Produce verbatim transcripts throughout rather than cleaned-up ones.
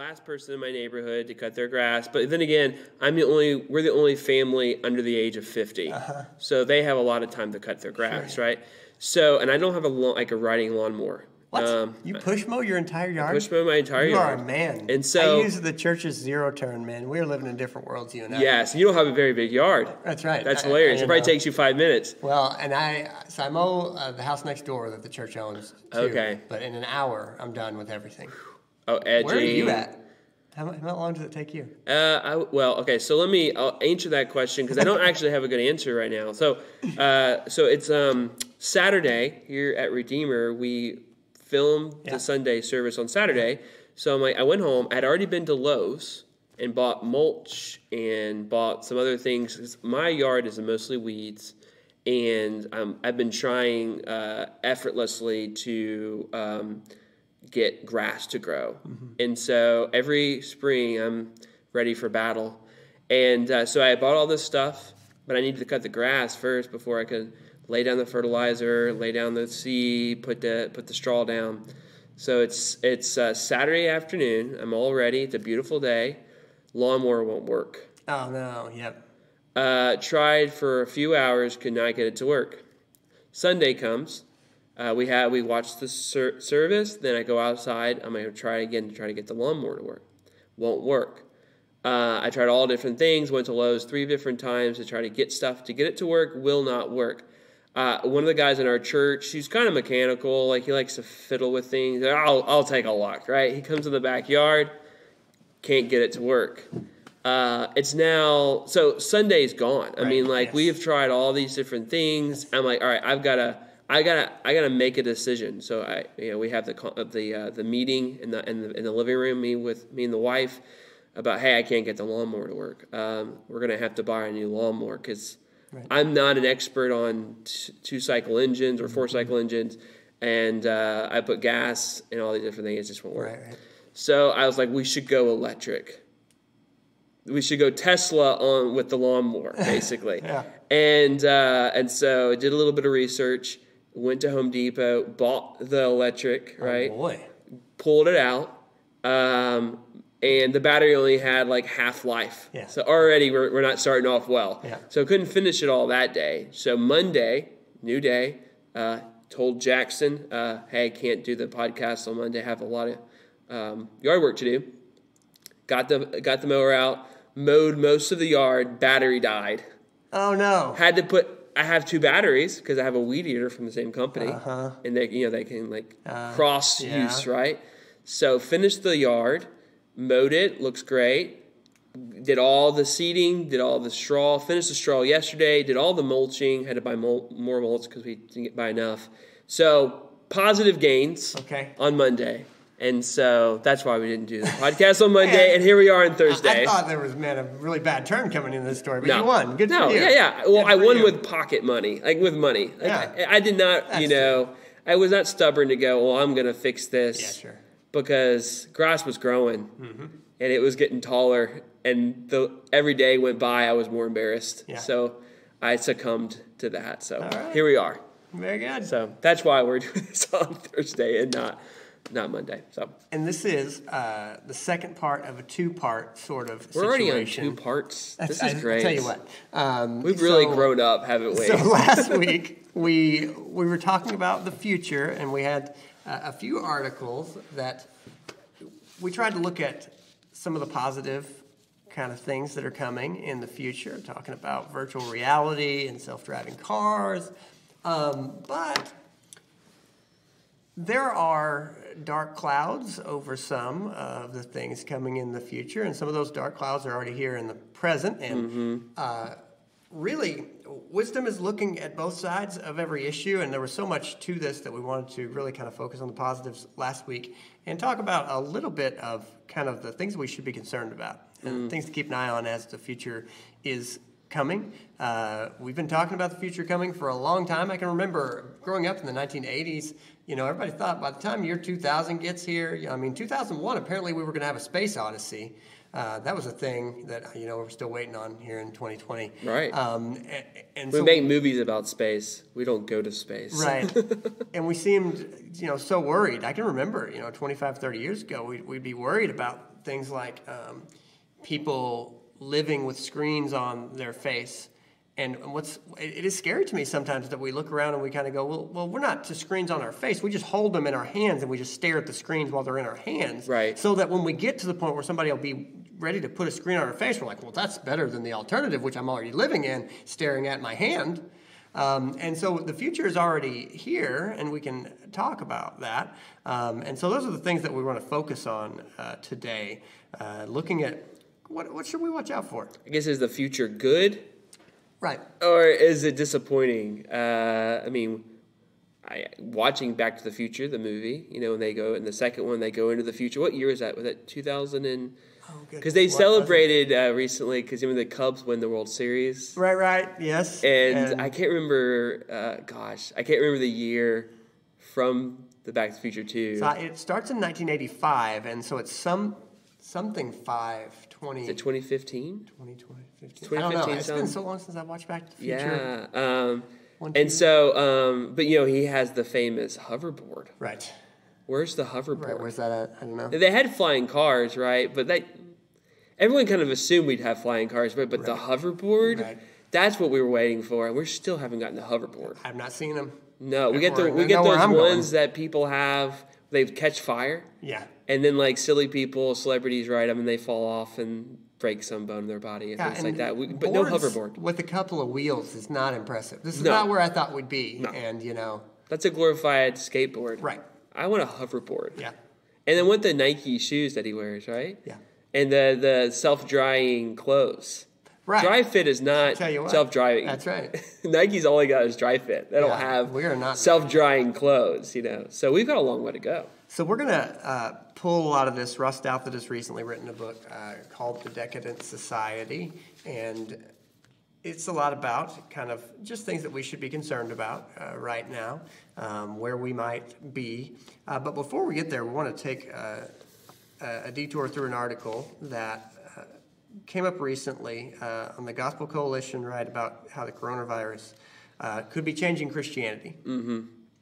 last person in my neighborhood to cut their grass. But then again, I'm the only. We're the only family under the age of fifty, uh-huh. so they have a lot of time to cut their grass, sure. right? So, and I don't have a lawn, like a riding lawnmower. What? Um, you push mow your entire yard? I push mow my entire you yard. You are a man. And so I use the church's zero turn, man. We're living in different worlds, you and I. Yeah, so you don't have a very big yard. That's right. That's I, hilarious. I, I it probably know. takes you five minutes. Well, and I so I mow uh, the house next door that the church owns too. Okay. But in an hour, I'm done with everything. Oh, edgy. Where are you at? How, how long does it take you? Uh, I, well, okay, so let me I'll answer that question because I don't actually have a good answer right now. So, uh, so it's um, Saturday here at Redeemer. We filmed yeah. the Sunday service on Saturday. So I'm like, I went home. I had already been to Lowe's and bought mulch and bought some other things. 'Cause my yard is mostly weeds, and um, I've been trying uh, effortlessly to um, get grass to grow. Mm-hmm. And so every spring I'm ready for battle. And uh, so I bought all this stuff, but I needed to cut the grass first before I could lay down the fertilizer, lay down the seed, put the put the straw down. So it's it's uh, Saturday afternoon. I'm all ready. It's a beautiful day. Lawnmower won't work. Oh, no. Yep. Uh, tried for a few hours, could not get it to work. Sunday comes. Uh, we have we watch the ser- service. Then I go outside. I'm going to try again to try to get the lawnmower to work. Won't work. Uh, I tried all different things. Went to Lowe's three different times to try to get stuff to get it to work. Will not work. Uh, one of the guys in our church, he's kind of mechanical. Like he likes to fiddle with things. I'll I'll take a look. Right. He comes in the backyard. Can't get it to work. Uh, it's now so Sunday's gone. I right, mean, like yes. we have tried all these different things. I'm like, all right, I've got to, I gotta, I gotta make a decision. So I, you know, we have the the uh, the meeting in the in the in the living room, me with me and the wife, about hey, I can't get the lawnmower to work. Um, we're gonna have to buy a new lawnmower because right. I'm not an expert on t- two cycle engines or four cycle engines, and uh, I put gas and all these different things. It just won't work. Right, right. So I was like, we should go electric. We should go Tesla on with the lawnmower, basically. yeah. And uh, and so I did a little bit of research, went to Home Depot, bought the electric, right? Oh, boy. Pulled it out, um, and the battery only had like half life. Yeah. So already we're, we're not starting off well. Yeah. So I couldn't finish it all that day. So Monday, new day, uh, told Jackson, uh, hey, I can't do the podcast on Monday. I have a lot of um, yard work to do. Got the got the mower out. Mowed most of the yard, battery died. Oh, no. Had to put, I have two batteries because I have a weed eater from the same company. Uh-huh. And they, you know, they can like uh, cross yeah. use, right? So finished the yard, mowed it, looks great. Did all the seeding, did all the straw, finished the straw yesterday, did all the mulching, had to buy mul- more mulch because we didn't get by enough. So positive gains okay. on Monday. And so that's why we didn't do the podcast on Monday, and, and here we are on Thursday. I thought there was, man, a really bad turn coming into this story, but no. you won. Good no, for you. yeah, yeah. Well, Good I won you. with pocket money, like with money. Like, yeah. I, I did not, that's you know, true. I was not stubborn to go, well, I'm going to fix this. Yeah, sure. Because grass was growing, mm-hmm. and it was getting taller, and the every day went by, I was more embarrassed. Yeah. So I succumbed to that. So right. here we are. Very good. So that's why we're doing this on Thursday and not not Monday. So and this is uh, the second part of a two-part sort of we're situation. already on two parts. This I, is great. I'll tell you what. Um, We've so, really grown up, haven't we? So last week we we were talking about the future, and we had uh, a few articles that we tried to look at some of the positive kind of things that are coming in the future, talking about virtual reality and self-driving cars. Um, but there are dark clouds over some of the things coming in the future, and some of those dark clouds are already here in the present. And mm-hmm. uh, really, wisdom is looking at both sides of every issue, and there was so much to this that we wanted to really kind of focus on the positives last week and talk about a little bit of kind of the things we should be concerned about and mm. things to keep an eye on as the future is coming. Uh, we've been talking about the future coming for a long time. I can remember growing up in the nineteen eighties, you know, everybody thought by the time year two thousand gets here, I mean, two thousand one, apparently we were going to have a space odyssey. Uh, that was a thing that, you know, we're still waiting on here in twenty twenty. Right. Um, and, and we so, make movies about space. We don't go to space. Right. And we seemed, you know, so worried. I can remember, you know, twenty-five, thirty years ago, we'd, we'd be worried about things like um, people living with screens on their face. And what's it is scary to me sometimes that we look around and we kind of go, well, well, we're not to screens on our face. We just hold them in our hands and we just stare at the screens while they're in our hands. Right. So that when we get to the point where somebody will be ready to put a screen on our face, we're like, well, that's better than the alternative, which I'm already living in, staring at my hand. Um, and so the future is already here, and we can talk about that. Um, and so those are the things that we want to focus on uh, today, uh, looking at what what should we watch out for? I guess, is the future good? Right. Or is it disappointing? Uh, I mean, I, watching Back to the Future, the movie, you know, when they go, in the second one, they go into the future. What year is that? Was that two thousand and... Oh, good. Because they What celebrated uh, recently, because you know, the Cubs win the World Series. Right, right, yes. And, and I can't remember, uh, gosh, I can't remember the year from the Back to the Future two. So it starts in nineteen eighty-five, and so it's some something five, twenty... Is it twenty fifteen? twenty, twenty, fifteen. twenty fifteen, I don't know. It's been sound- so long since I watched Back to the Future. Yeah. Um, One, and two. so, um, but you know, he has the famous hoverboard. Right. Where's the hoverboard? Right, where's that at? I don't know. They had flying cars, right? But that everyone kind of assumed we'd have flying cars, but but the Right. hoverboard, Right. that's what we were waiting for, and we still haven't gotten the hoverboard. I've not seen them. No, we get the Or- we I get know where those I'm ones going. that people have. They catch fire, Yeah. and then like silly people, celebrities ride them, and they fall off and break some bone in their body and Yeah, things and like that. We, but no boards hoverboard. with a couple of wheels is not impressive. This is No. not where I thought we'd be. No. And, you know, That's a glorified skateboard. right. I want a hoverboard. Yeah. And then with the Nike shoes that he wears, right? Yeah. And the the self drying clothes. Right. Dry fit is not Tell you what, self drying. that's right. Nike's all they got is dry fit. They don't Yeah, have we are not- self drying clothes, you know. So we've got a long way to go. So we're going to uh, pull a lot of this. Ross Douthat has recently written a book uh, called The Decadent Society, and it's a lot about kind of just things that we should be concerned about uh, right now, um, where we might be. Uh, but before we get there, we want to take uh, a, a detour through an article that uh, came up recently uh, on the Gospel Coalition, right, about how the coronavirus uh, could be changing Christianity. Mm-hmm.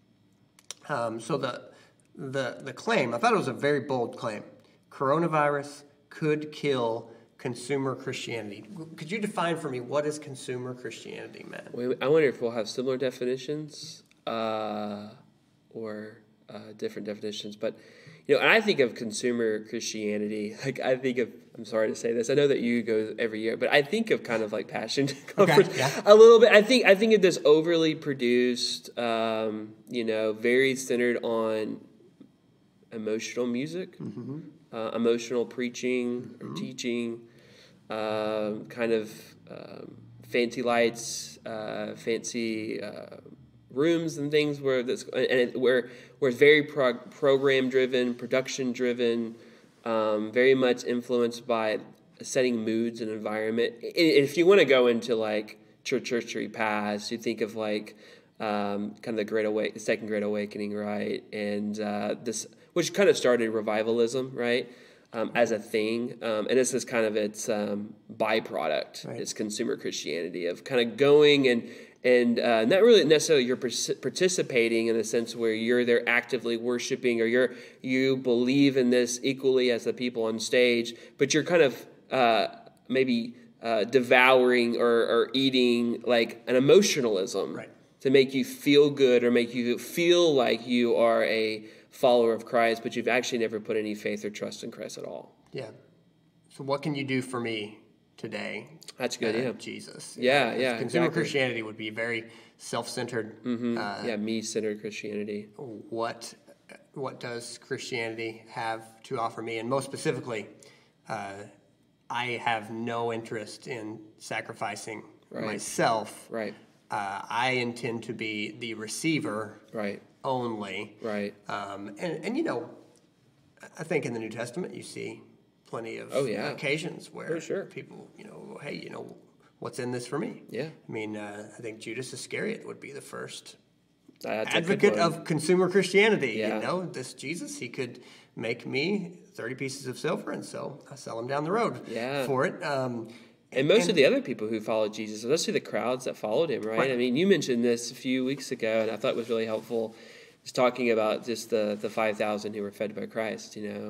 Um, so the The the claim, I thought it was a very bold claim. Coronavirus could kill consumer Christianity. Could you define for me what is consumer Christianity, man? Wait, I wonder if we'll have similar definitions uh, or uh, different definitions. But, you know, and I think of consumer Christianity, like I think of, I'm sorry to say this, I know that you go every year, but I think of kind of like Passion Conference yeah. a little bit. I think I think of this overly produced, um, you know, very centered on emotional music, mm-hmm. uh, emotional preaching mm-hmm. or teaching, um, kind of um, fancy lights, uh, fancy uh, rooms and things where this and it, where where it's very pro- program driven, production driven, um, very much influenced by setting moods and environment. If you want to go into like church history past, you think of like um, kind of the Great Awake, the Second Great Awakening, right, and uh, this. Which kind of started revivalism, right, um, as a thing. Um, and this is kind of its um, byproduct, right. It's consumer Christianity of kind of going and and uh, not really necessarily you're participating in a sense where you're there actively worshiping or you're you believe in this equally as the people on stage, but you're kind of uh, maybe uh, devouring or, or eating like an emotionalism right. to make you feel good or make you feel like you are a follower of Christ, but you've actually never put any faith or trust in Christ at all. Yeah. So what can you do for me today? That's good, uh, yeah. Jesus. Yeah, know, yeah, Consumer exactly. Christianity would be very self-centered. Mm-hmm. Uh, yeah, me-centered Christianity. What what does Christianity have to offer me? And most specifically, uh, I have no interest in sacrificing right. myself. Right. Uh, I intend to be the receiver. Right. Only. Right. Um, and, and, you know, I think in the New Testament you see plenty of oh, yeah. occasions where For sure. people, you know, hey, you know, what's in this for me? Yeah. I mean, uh, I think Judas Iscariot would be the first That's advocate of consumer Christianity. Yeah. You know, this Jesus, he could make me thirty pieces of silver, and so I sell him down the road yeah. for it. Um, And most and, of the other people who followed Jesus, especially the crowds that followed him, right? right? I mean, you mentioned this a few weeks ago, and I thought it was really helpful. Just talking about just the, the five thousand who were fed by Christ, you know.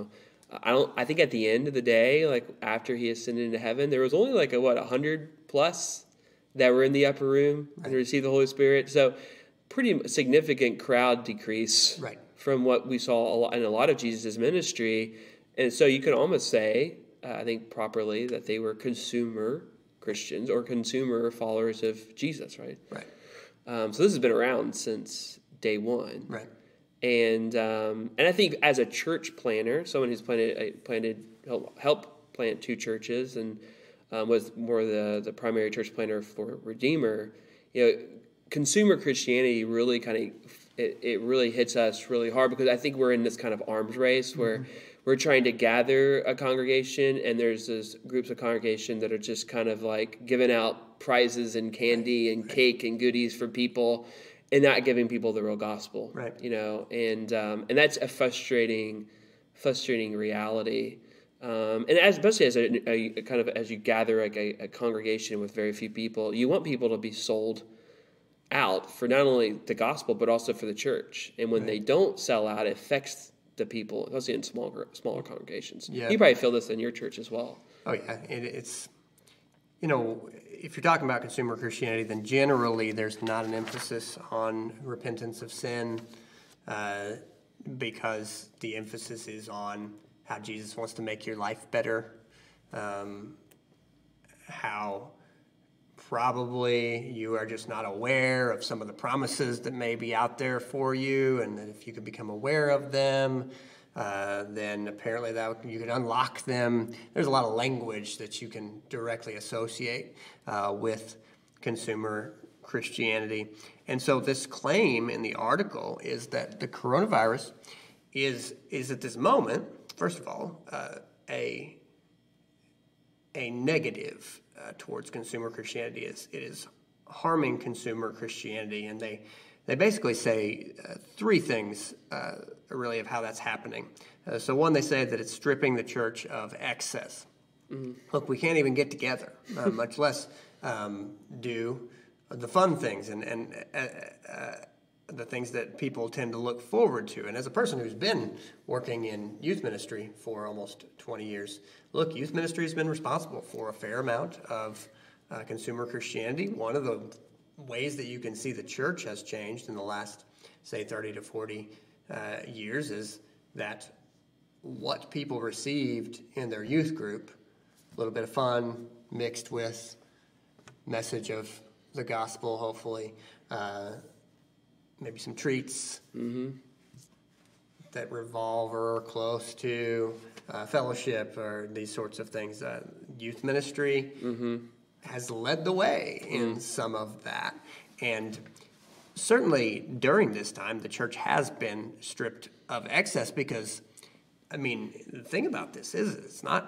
I don't. I think at the end of the day, like after he ascended into heaven, there was only like a what a hundred plus that were in the upper room right. and received the Holy Spirit. So pretty significant crowd decrease right. from what we saw a lot, in a lot of Jesus' ministry. And so you could almost say, uh, I think properly, that they were consumer Christians or consumer followers of Jesus, right? Right. Um, so this has been around since day one. Right. And um, and I think as a church planner, someone who's planted planted help, help plant two churches and um, was more the the primary church planner for Redeemer, you know, consumer Christianity really kind of it, it really hits us really hard because I think we're in this kind of arms race where mm-hmm. we're trying to gather a congregation and there's those groups of congregation that are just kind of like giving out prizes and candy and right. cake and goodies for people. And not giving people the real gospel, right? You know, and um, and that's a frustrating, frustrating reality. Um, and as, especially as a, a, a kind of as you gather like a, a congregation with very few people, you want people to be sold out for not only the gospel but also for the church. And when right. they don't sell out, it affects the people, especially in smaller smaller congregations. Yeah. You probably feel this in your church as well. Oh yeah, it, it's you know. If you're talking about consumer Christianity, then generally there's not an emphasis on repentance of sin uh, because the emphasis is on how Jesus wants to make your life better, um, how probably you are just not aware of some of the promises that may be out there for you, and that if you could become aware of them, Uh, then apparently that you could unlock them. There's a lot of language that you can directly associate uh, with consumer Christianity. And so this claim in the article is that the coronavirus is is at this moment, first of all, uh, a a negative uh, towards consumer Christianity. It's, it is harming consumer Christianity, and they They basically say uh, three things, uh, really, of how that's happening. Uh, so one, they say that it's stripping the church of excess. Mm-hmm. Look, we can't even get together, uh, much less um, do the fun things and, and uh, uh, the things that people tend to look forward to. And as a person who's been working in youth ministry for almost twenty years, look, youth ministry has been responsible for a fair amount of uh, consumer Christianity. One of the ways that you can see the church has changed in the last, say, thirty to forty uh, years is that what people received in their youth group, a little bit of fun mixed with message of the gospel, hopefully, uh, maybe some treats mm-hmm. that revolve or are close to uh, fellowship or these sorts of things. Uh, youth ministry mm-hmm. has led the way in mm. some of that. And certainly during this time, the church has been stripped of excess because, I mean, the thing about this is it's not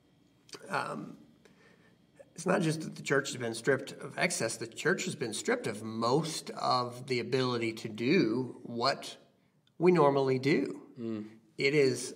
um, it's not just that the church has been stripped of excess. The church has been stripped of most of the ability to do what we normally do. Mm. It is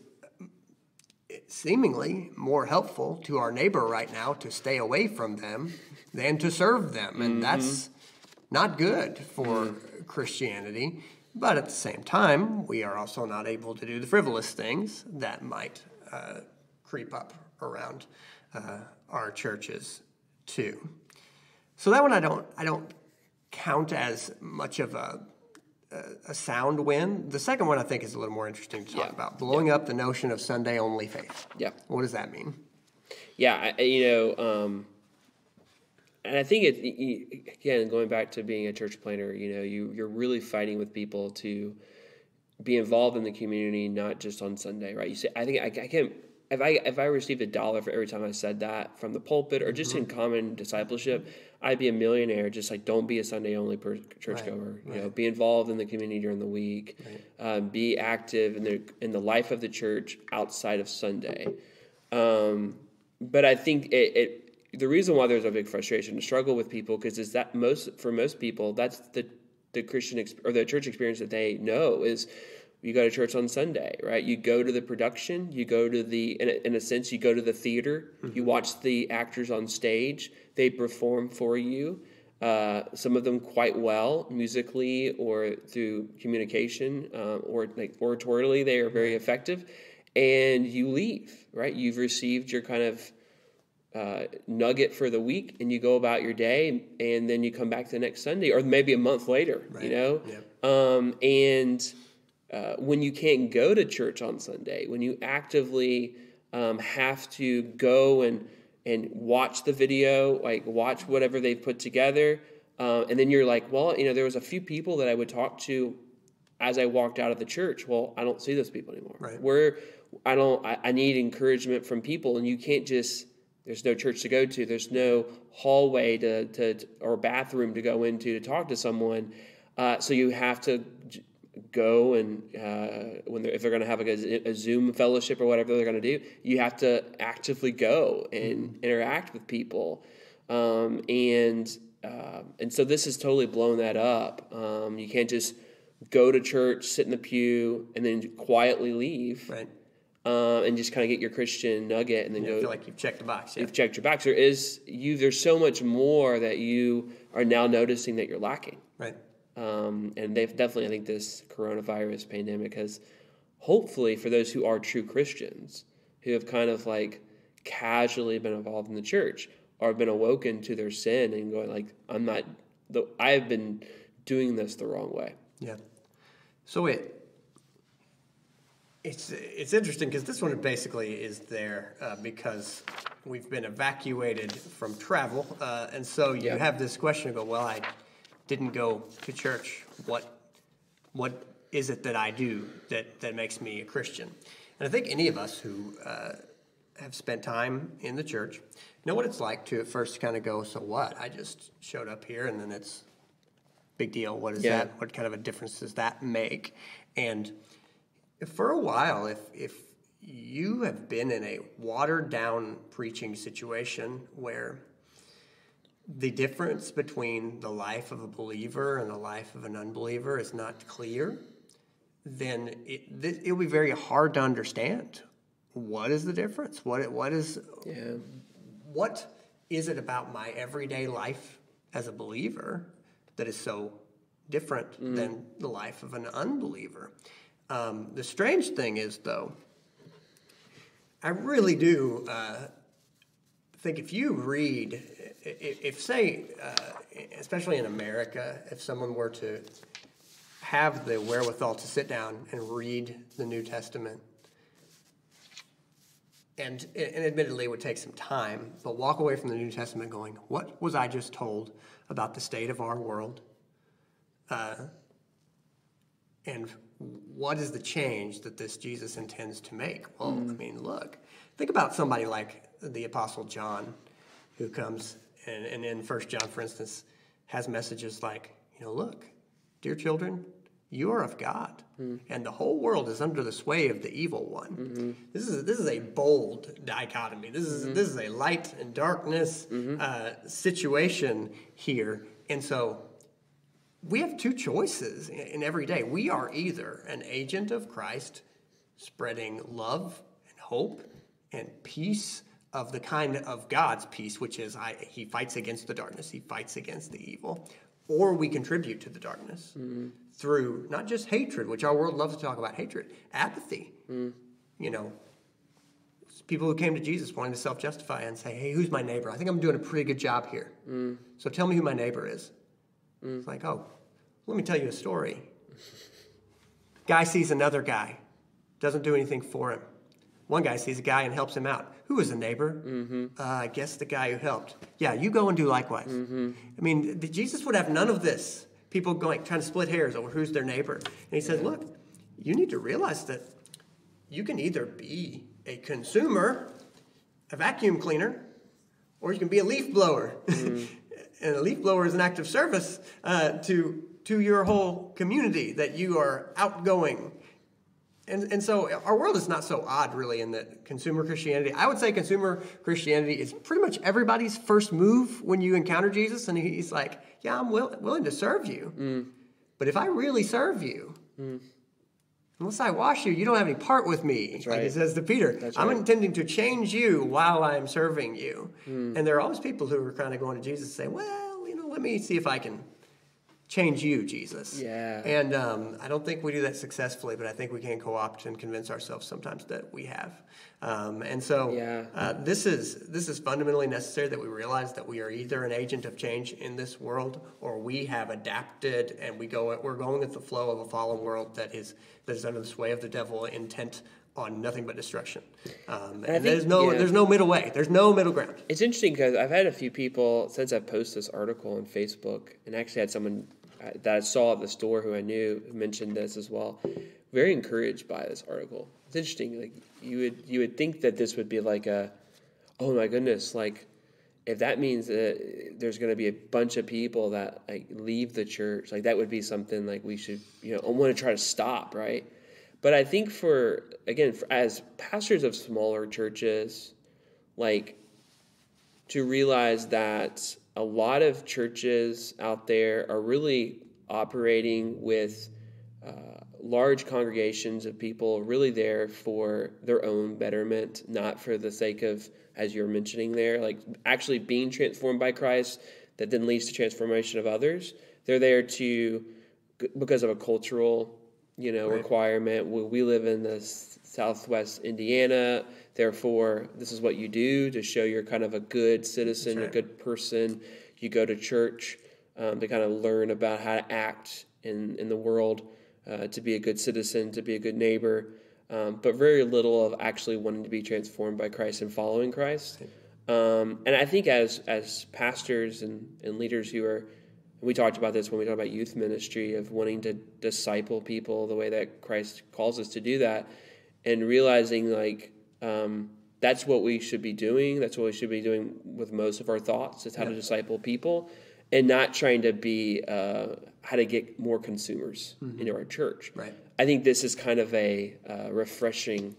seemingly more helpful to our neighbor right now to stay away from them than to serve them. And mm-hmm. that's not good for mm. Christianity. But at the same time, we are also not able to do the frivolous things that might uh, creep up around uh, our churches too. So that one I don't I don't count as much of a a sound win. The second one I think is a little more interesting to talk yeah. about. Blowing yeah. up the notion of Sunday only faith. Yeah. What does that mean? Yeah, I, you know, um, and I think it again going back to being a church planner. You know, you you're really fighting with people to be involved in the community, not just on Sunday, right? You say, I think I, I can't. If I if I received a dollar for every time I said that from the pulpit or just mm-hmm. in common discipleship, I'd be a millionaire. Just like don't be a Sunday only per- churchgoer. Right, you right. know, be involved in the community during the week. Right. Um, be active in the in the life of the church outside of Sunday. Um, but I think it, it the reason why there's a big frustration to struggle with people because is that most for most people that's the the Christian exp- or the church experience that they know is. You go to church on Sunday, right? You go to the production. You go to the, in a, in a sense, you go to the theater. Mm-hmm. You watch the actors on stage. They perform for you. Uh, some of them quite well, musically or through communication uh, or like oratorially. They are very effective. and you leave, right? You've received your kind of uh, nugget for the week, and you go about your day, and then you come back the next Sunday, or maybe a month later, right. you know? Yep. Um, and uh, when you can't go to church on Sunday, when you actively um, have to go and and watch the video, like watch whatever they've put together, uh, and then you're like, well, you know, there was a few people that I would talk to as I walked out of the church. Well, I don't see those people anymore. Right. Where I don't, I, I need encouragement from people, and you can't just. There's no church to go to. There's no hallway to, to, to or bathroom to go into to talk to someone. Uh, so you have to go and uh, when they're, if they're going to have like a, a Zoom fellowship or whatever they're going to do, you have to actively go and mm-hmm. interact with people. Um, and uh, and so this has totally blown that up. Um, you can't just go to church, sit in the pew, and then quietly leave. Right. Uh, and just kind of get your Christian nugget, and then you go. Feel like you've checked the box. Yeah. You've checked your box. There is you. There's so much more that you are now noticing that you're lacking. Right. Um, and they've definitely, I think, this coronavirus pandemic has, hopefully, for those who are true Christians, who have kind of like casually been involved in the church, or been awoken to their sin and going like, I'm not. The, I've been doing this the wrong way. Yeah. So it. It's it's interesting because this one basically is there uh, because we've been evacuated from travel, uh, and so you yeah. have this question of go, well, I didn't go to church. What what is it that I do that, that makes me a Christian? And I think any of us who uh, have spent time in the church know what it's like to at first kind of go, so what? I just showed up here, and then it's big deal. What is yeah. that? What kind of a difference does that make? And for a while, if if you have been in a watered-down preaching situation where the difference between the life of a believer and the life of an unbeliever is not clear, then it it will be very hard to understand. What is the difference? What what is yeah. what is it about my everyday life as a believer that is so different mm. than the life of an unbeliever? Um, the strange thing is, though, I really do uh, think if you read, if, if say, uh, especially in America, if someone were to have the wherewithal to sit down and read the New Testament, and, and admittedly it would take some time, but walk away from the New Testament going, what was I just told about the state of our world? Uh, and what is the change that this Jesus intends to make? Well, mm. I mean, look, think about somebody like the Apostle John, who comes and, and in First John, for instance, has messages like, you know, look, dear children, you are of God, mm. and the whole world is under the sway of the evil one. Mm-hmm. This is this is a bold dichotomy. This is mm-hmm. this is a light and darkness mm-hmm. uh, situation here, and so we have two choices in every day. We are either an agent of Christ, spreading love and hope and peace of the kind of God's peace, which is I, he fights against the darkness, he fights against the evil, or we contribute to the darkness mm-hmm. through not just hatred, which our world loves to talk about hatred, apathy. Mm. You know, people who came to Jesus wanting to self-justify and say, hey, who's my neighbor? I think I'm doing a pretty good job here. Mm. So tell me who my neighbor is. Mm. It's like, oh, let me tell you a story. Guy sees another guy, doesn't do anything for him. One guy sees a guy and helps him out. Who is a neighbor? Mm-hmm. Uh, I guess the guy who helped. Yeah, you go and do likewise. Mm-hmm. I mean, Jesus would have none of this. People going trying to split hairs over who's their neighbor. And he says, look, you need to realize that you can either be a consumer, a vacuum cleaner, or you can be a leaf blower. Mm. And a leaf blower is an act of service uh, to to your whole community, that you are outgoing. And and so our world is not so odd, really, in that consumer Christianity. I would say consumer Christianity is pretty much everybody's first move when you encounter Jesus. And he's like, yeah, I'm will, willing to serve you. Mm. But if I really serve you, mm. unless I wash you, you don't have any part with me. That's right. Like he says to Peter, That's I'm right. intending to change you while I'm serving you. Mm. And there are always people who are kind of going to Jesus and say, well, you know, let me see if I can change you, Jesus. Yeah. And um, I don't think we do that successfully, but I think we can co-opt and convince ourselves sometimes that we have. Um, and so Yeah. uh, this is this is fundamentally necessary that we realize that we are either an agent of change in this world, or we have adapted and we go we're going with the flow of a fallen world that is that is under the sway of the devil, intent on nothing but destruction. Um, and think, there's no yeah. there's no middle way. There's no middle ground. It's interesting because I've had a few people, since I posted this article on Facebook, and actually had someone that I saw at the store who I knew mentioned this as well, very encouraged by this article. It's interesting. Like you would you would think that this would be like a, oh my goodness, like if that means that there's going to be a bunch of people that like leave the church, like that would be something like we should, you know, want to try to stop, right? But I think for, again, for, as pastors of smaller churches, like to realize that a lot of churches out there are really operating with uh, large congregations of people really there for their own betterment, not for the sake of, as you're mentioning there, like actually being transformed by Christ that then leads to transformation of others. They're there to, because of a cultural you know, right. requirement. We, we live in the Southwest Indiana, therefore this is what you do to show you're kind of a good citizen, right. a good person. You go to church um, to kind of learn about how to act in, in the world, uh, to be a good citizen, to be a good neighbor, um, but very little of actually wanting to be transformed by Christ and following Christ. Um, and I think as as pastors and, and leaders who are, we talked about this when we talked about youth ministry, of wanting to disciple people the way that Christ calls us to do that, and realizing like um, that's what we should be doing. That's what we should be doing with most of our thoughts, is how yep. to disciple people, and not trying to be uh, how to get more consumers mm-hmm. into our church. Right. I think this is kind of a uh, refreshing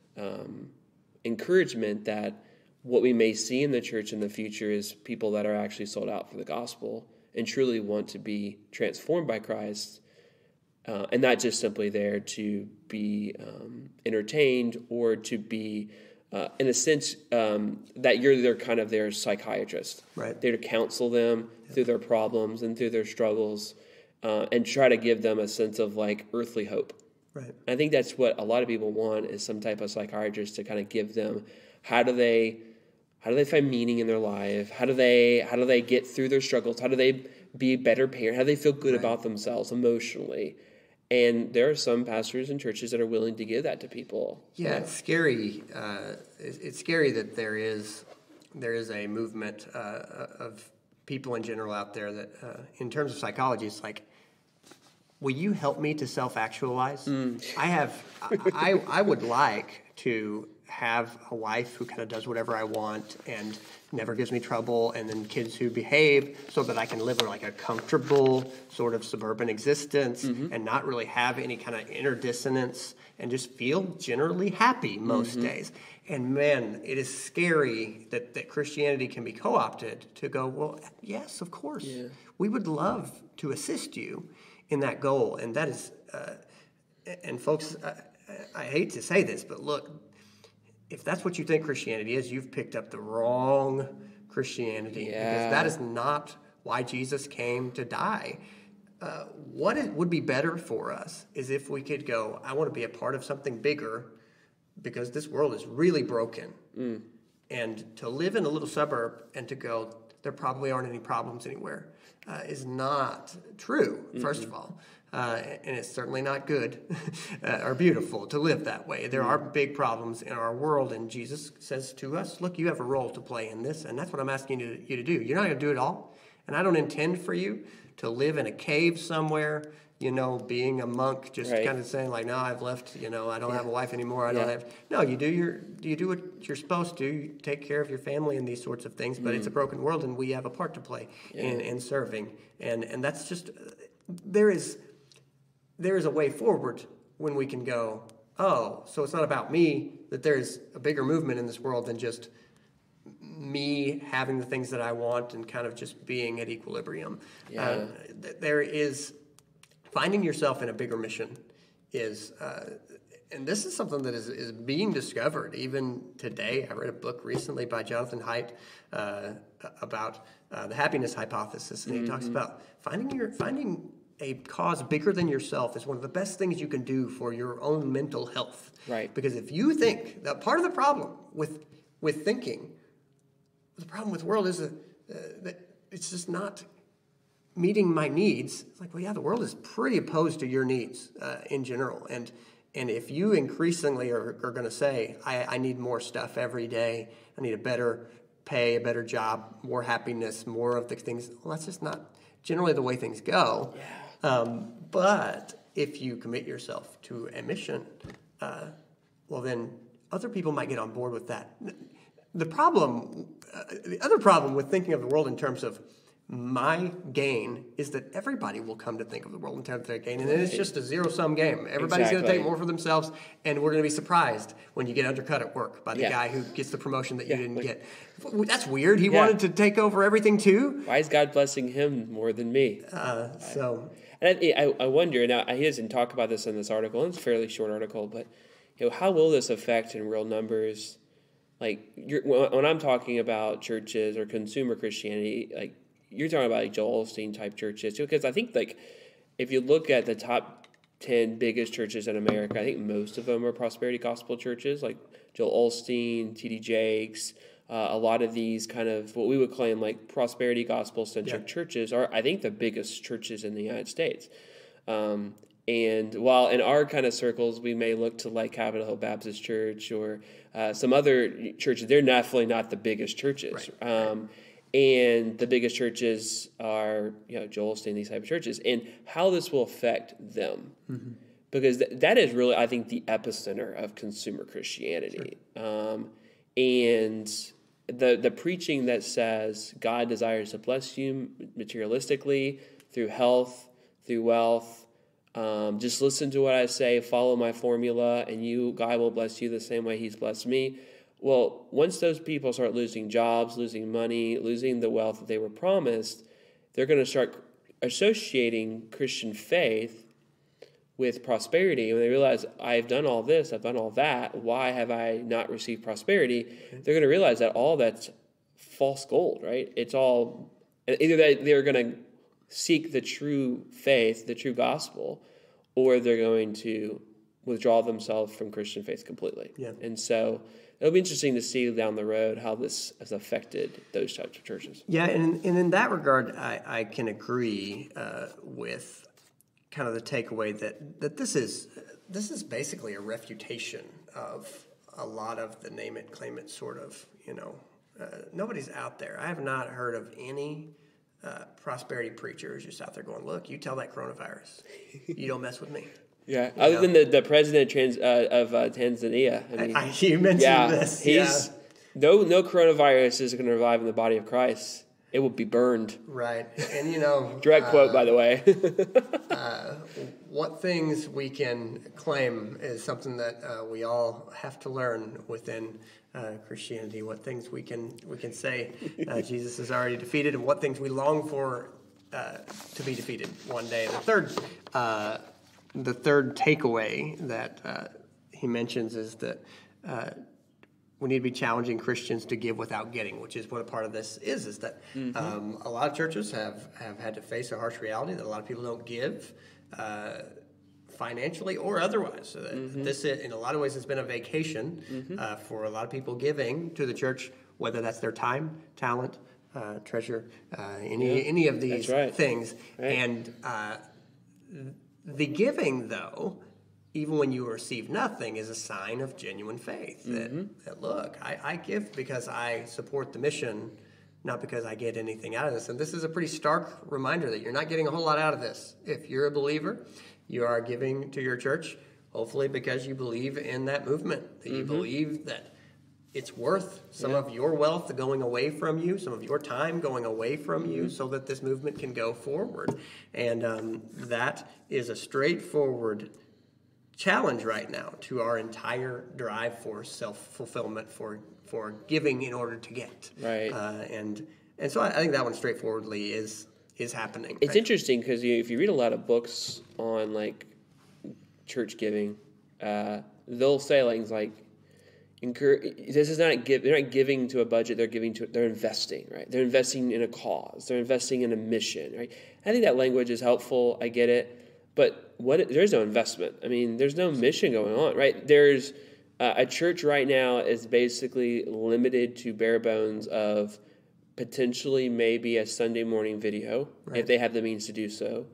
um, encouragement that what we may see in the church in the future is people that are actually sold out for the gospel and truly want to be transformed by Christ, uh, and not just simply there to be um, entertained or to be, uh, in a sense, um, that you're their kind of their psychiatrist. Right. There to counsel them yep. through their problems and through their struggles, uh, and try to give them a sense of like earthly hope. Right. I think that's what a lot of people want, is some type of psychiatrist to kind of give them, how do they How do they find meaning in their life? How do they how do they get through their struggles? How do they be a better parent? How do they feel good right. about themselves emotionally? And there are some pastors and churches that are willing to give that to people. Yeah, yeah. it's scary. Uh, it's, it's scary that there is there is a movement uh, of people in general out there that, uh, in terms of psychology, it's like, will you help me to self-actualize? Mm. I have. I I would like to have a wife who kind of does whatever I want and never gives me trouble, and then kids who behave, so that I can live like a comfortable sort of suburban existence mm-hmm. and not really have any kind of inner dissonance and just feel generally happy most mm-hmm. days. And man, it is scary that, that Christianity can be co-opted to go, well, yes, of course. Yeah. We would love to assist you in that goal. And that is, uh, and folks, I, I hate to say this, but look, if that's what you think Christianity is, you've picked up the wrong Christianity. Yeah. Because that is not why Jesus came to die. Uh, what it would be better for us is if we could go, I want to be a part of something bigger, because this world is really broken. Mm. And to live in a little suburb and to go, there probably aren't any problems anywhere, uh, is not true, mm-hmm. first of all. Uh, and it's certainly not good uh, or beautiful to live that way. There are big problems in our world, and Jesus says to us, look, you have a role to play in this, and that's what I'm asking you to, you to do. You're not going to do it all, and I don't intend for you to live in a cave somewhere, you know, being a monk, just right. kind of saying like, no, I've left, you know, I don't yeah. have a wife anymore, I don't yeah. have... No, you do your, you do what you're supposed to. You take care of your family and these sorts of things, but mm. it's a broken world, and we have a part to play yeah. in, in serving. And, and that's just... There is... There is a way forward when we can go, oh, so it's not about me, that there's a bigger movement in this world than just me having the things that I want and kind of just being at equilibrium. Yeah. Uh, th- there is, finding yourself in a bigger mission is, uh, and this is something that is, is being discovered even today. I read a book recently by Jonathan Haidt uh, about uh, the happiness hypothesis, and he mm-hmm. talks about finding your finding a cause bigger than yourself is one of the best things you can do for your own mental health. Right. Because if you think that part of the problem with with thinking, the problem with the world is that, uh, that it's just not meeting my needs. It's like, well, yeah, the world is pretty opposed to your needs uh, in general. And and if you increasingly are, are going to say, I, I need more stuff every day, I need a better pay, a better job, more happiness, more of the things, well, that's just not generally the way things go. Yeah. Um, but if you commit yourself to a mission, uh, well, then other people might get on board with that. The problem, uh, the other problem with thinking of the world in terms of my gain is that everybody will come to think of the world in terms of their gain, and then it's just a zero-sum game. Everybody's Exactly. going to take more for themselves, and we're going to be surprised when you get undercut at work by the yeah. guy who gets the promotion that you yeah. didn't like, get. That's weird. He yeah. wanted to take over everything too. Why is God blessing him more than me? Uh, so, and I, I, I wonder. Now he doesn't talk about this in this article. And it's a fairly short article, but you know, how will this affect in real numbers? Like you're, when I'm talking about churches or consumer Christianity, like. You're talking about like Joel Osteen type churches too, because I think like if you look at the top ten biggest churches in America, I think most of them are prosperity gospel churches, like Joel Osteen, T D Jakes. Uh, a lot of these kind of what we would claim like prosperity gospel centric yeah. churches are, I think, the biggest churches in the United States. Um, and while in our kind of circles we may look to like Capitol Hill Baptist Church or uh, some other churches, they're definitely not the biggest churches. Right. Um, And the biggest churches are, you know, Joel Osteen, these type of churches, and how this will affect them. Mm-hmm. Because th- that is really, I think, the epicenter of consumer Christianity. Sure. Um, and the the preaching that says God desires to bless you materialistically, through health, through wealth, um, just listen to what I say, follow my formula, and you, God will bless you the same way he's blessed me. Well, once those people start losing jobs, losing money, losing the wealth that they were promised, they're going to start associating Christian faith with prosperity. When they realize, I've done all this, I've done all that, why have I not received prosperity? They're going to realize that all that's false gold, right? It's all, either that they're going to seek the true faith, the true gospel, or they're going to withdraw themselves from Christian faith completely. Yeah. And so it'll be interesting to see down the road how this has affected those types of churches. Yeah, and, and in that regard, I, I can agree uh, with kind of the takeaway that, that this is this is basically a refutation of a lot of the name it, claim it sort of, you know, uh, nobody's out there. I have not heard of any uh, prosperity preacher who's just out there going, look, you tell that coronavirus, you don't mess with me. Yeah, you other know? than the, the president trans, uh, of uh, Tanzania. I mean, I, I, you mentioned yeah, this. He's, yeah. No, no coronavirus is going to revive in the body of Christ. It will be burned. Right. And, you know. Direct uh, quote, by the way. uh, what things we can claim is something that uh, we all have to learn within uh, Christianity. What things we can we can say uh, Jesus is already defeated, and what things we long for uh, to be defeated one day. And the third uh, the third takeaway that uh, he mentions is that uh, we need to be challenging Christians to give without getting, which is what a part of this is, is that mm-hmm. um, a lot of churches have, have had to face a harsh reality that a lot of people don't give uh, financially or otherwise. So that mm-hmm. this, in a lot of ways, has been a vacation mm-hmm. uh, for a lot of people giving to the church, whether that's their time, talent, uh, treasure, uh, any yeah, any of these right. things. Right. And uh, the giving, though, even when you receive nothing, is a sign of genuine faith. That, mm-hmm. that look, I, I give because I support the mission, not because I get anything out of this. And this is a pretty stark reminder that you're not getting a whole lot out of this. If you're a believer, you are giving to your church, hopefully because you believe in that movement, that mm-hmm. you believe that it's worth some yeah. of your wealth going away from you, some of your time going away from mm-hmm. you, so that this movement can go forward. And um, that is a straightforward challenge right now to our entire drive for self-fulfillment, for for giving in order to get. Right. Uh, and and so I, I think that one straightforwardly is is happening. It's right? interesting because you, if you read a lot of books on like church giving, uh, they'll say things like, encourage, this is not give, they're not giving to a budget, they're giving to, they're investing, right? They're investing in a cause, they're investing in a mission, right? I think that language is helpful, I get it, but what, there's no investment. I mean, there's no mission going on, right? There's, uh, a church right now is basically limited to bare bones of potentially maybe a Sunday morning video, right, if they have the means to do so.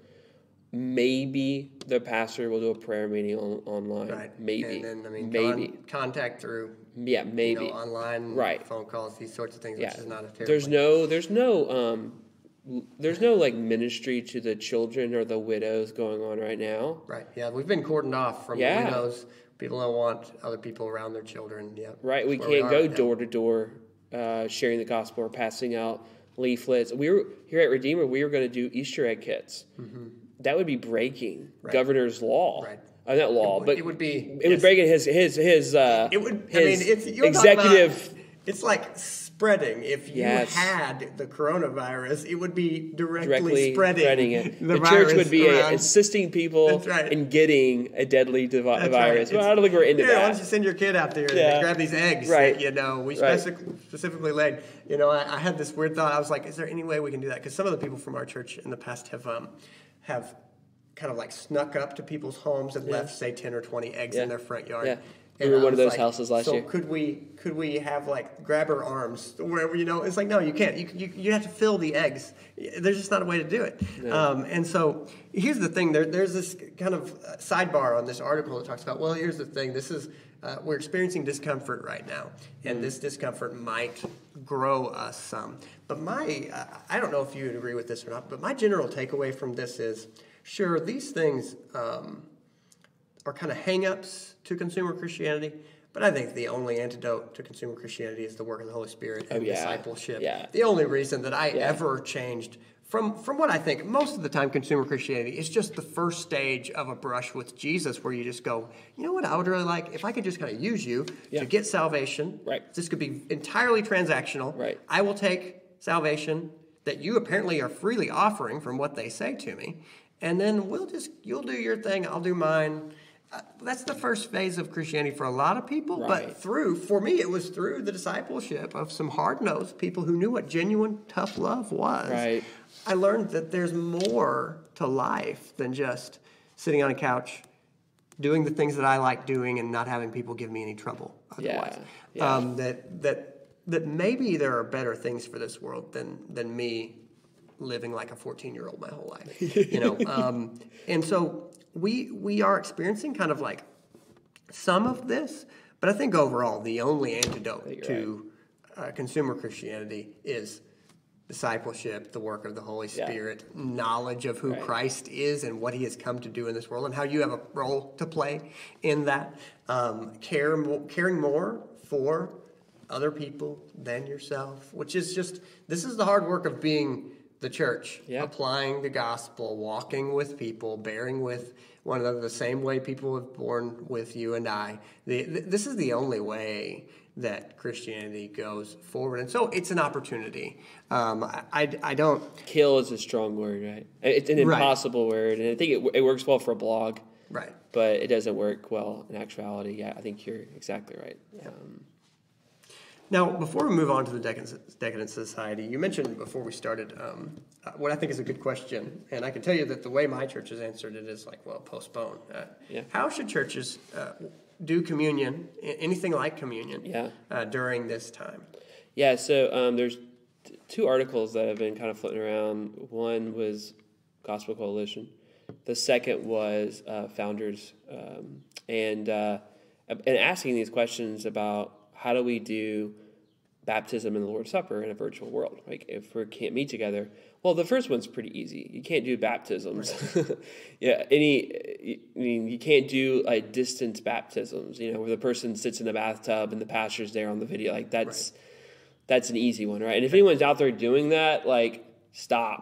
Maybe the pastor will do a prayer meeting on, online. Right. Maybe. And then, I mean, maybe. Con- contact through, yeah, maybe. you know, online, right, phone calls, these sorts of things, yeah, which is not a terrible There's thing. no, there's no, um, there's no like ministry to the children or the widows going on right now. Right. Yeah, we've been cordoned off from Yeah. the widows. People don't want other people around their children. Yeah. Right. We That's can't where go are now. door to door, uh, sharing the gospel or passing out leaflets. We were here at Redeemer. We were going to do Easter egg kits. Mm-hmm. That would be breaking Right. governor's law. Right. Uh, not law, It would- but it would be- It yes. would break his his his. Uh, It would. His I mean, it's you're executive. talking about- it's like spreading. If you Yes. had the coronavirus, it would be directly, directly spreading, spreading it. The, The, virus church would be around. assisting people That's right. in getting a deadly devi- That's virus. right. Well, I don't think we're into yeah, why don't that. you send your kid out there Yeah. and grab these eggs Right. that, you know, we Right. specific, specifically laid. You know, I, I had this weird thought. I was like, is there any way we can do that? Because some of the people from our church in the past have um, have kind of like snuck up to people's homes and Yeah. left, say, ten or twenty eggs Yeah. in their front yard. Yeah. And We were I one of was those like, houses last so year. could we could we have like grabber arms wherever, you know? It's like, no, you can't. You you, you have to fill the eggs. There's just not a way to do it. No. Um, and so here's the thing. There, there's this kind of uh, sidebar on this article that talks about, well, here's the thing. This is uh, we're experiencing discomfort right now, and Mm-hmm. this discomfort might grow us some. But my uh, I don't know if you would agree with this or not, but my general takeaway from this is, sure, these things um, are kind of hang-ups to consumer Christianity, but I think the only antidote to consumer Christianity is the work of the Holy Spirit and Oh, yeah. discipleship. Yeah. The only reason that I Yeah. ever changed from from what I think most of the time consumer Christianity is just the first stage of a brush with Jesus, where you just go, you know what I would really like? If I could just kind of use you Yeah. to get salvation. Right. This could be entirely transactional. Right. I will take salvation that you apparently are freely offering from what they say to me, and then we'll just, you'll do your thing, I'll do mine. Uh, that's the first phase of Christianity for a lot of people, Right. but through, for me, it was through the discipleship of some hard-nosed people who knew what genuine tough love was. Right. I learned that there's more to life than just sitting on a couch, doing the things that I like doing and not having people give me any trouble otherwise. Yeah, yeah. Um, that that that maybe there are better things for this world than than me living like a fourteen-year-old my whole life. You know, um, and so we we are experiencing kind of like some of this, but I think overall the only antidote to uh, consumer Christianity is discipleship, the work of the Holy Yeah. Spirit, knowledge of who Right. Christ is and what he has come to do in this world, and how you have a role to play in that. Um, care mo- caring more for other people than yourself, which is just, this is the hard work of being the church, Yeah. applying the gospel, walking with people, bearing with one another the same way people have borne with you and I. The, th- this is the only way that Christianity goes forward. And so it's an opportunity. Um, I, I, I don't... Kill is a strong word, right? It's an Right. impossible word, and I think it, it works well for a blog, Right. but it doesn't work well in actuality. Yeah, I think you're exactly right. Yeah. Um, Now, before we move on to the Decadent, Decadent Society, you mentioned before we started um, uh, what I think is a good question, and I can tell you that the way my church has answered it is like, well, postpone. Uh, Yeah. How should churches uh, do communion, a- anything like communion, Yeah. uh, during this time? Yeah, so um, there's t- two articles that have been kind of floating around. One was Gospel Coalition. The second was uh, Founders, um, and uh, and asking these questions about how do we do baptism and the Lord's Supper in a virtual world? Like, if we can't meet together, well, the first one's pretty easy. You can't do baptisms. Right. yeah, any. I mean, you can't do like distance baptisms. You know, where the person sits in the bathtub and the pastor's there on the video. Like that's. Right. That's an easy one, right? And if anyone's out there doing that, like, stop.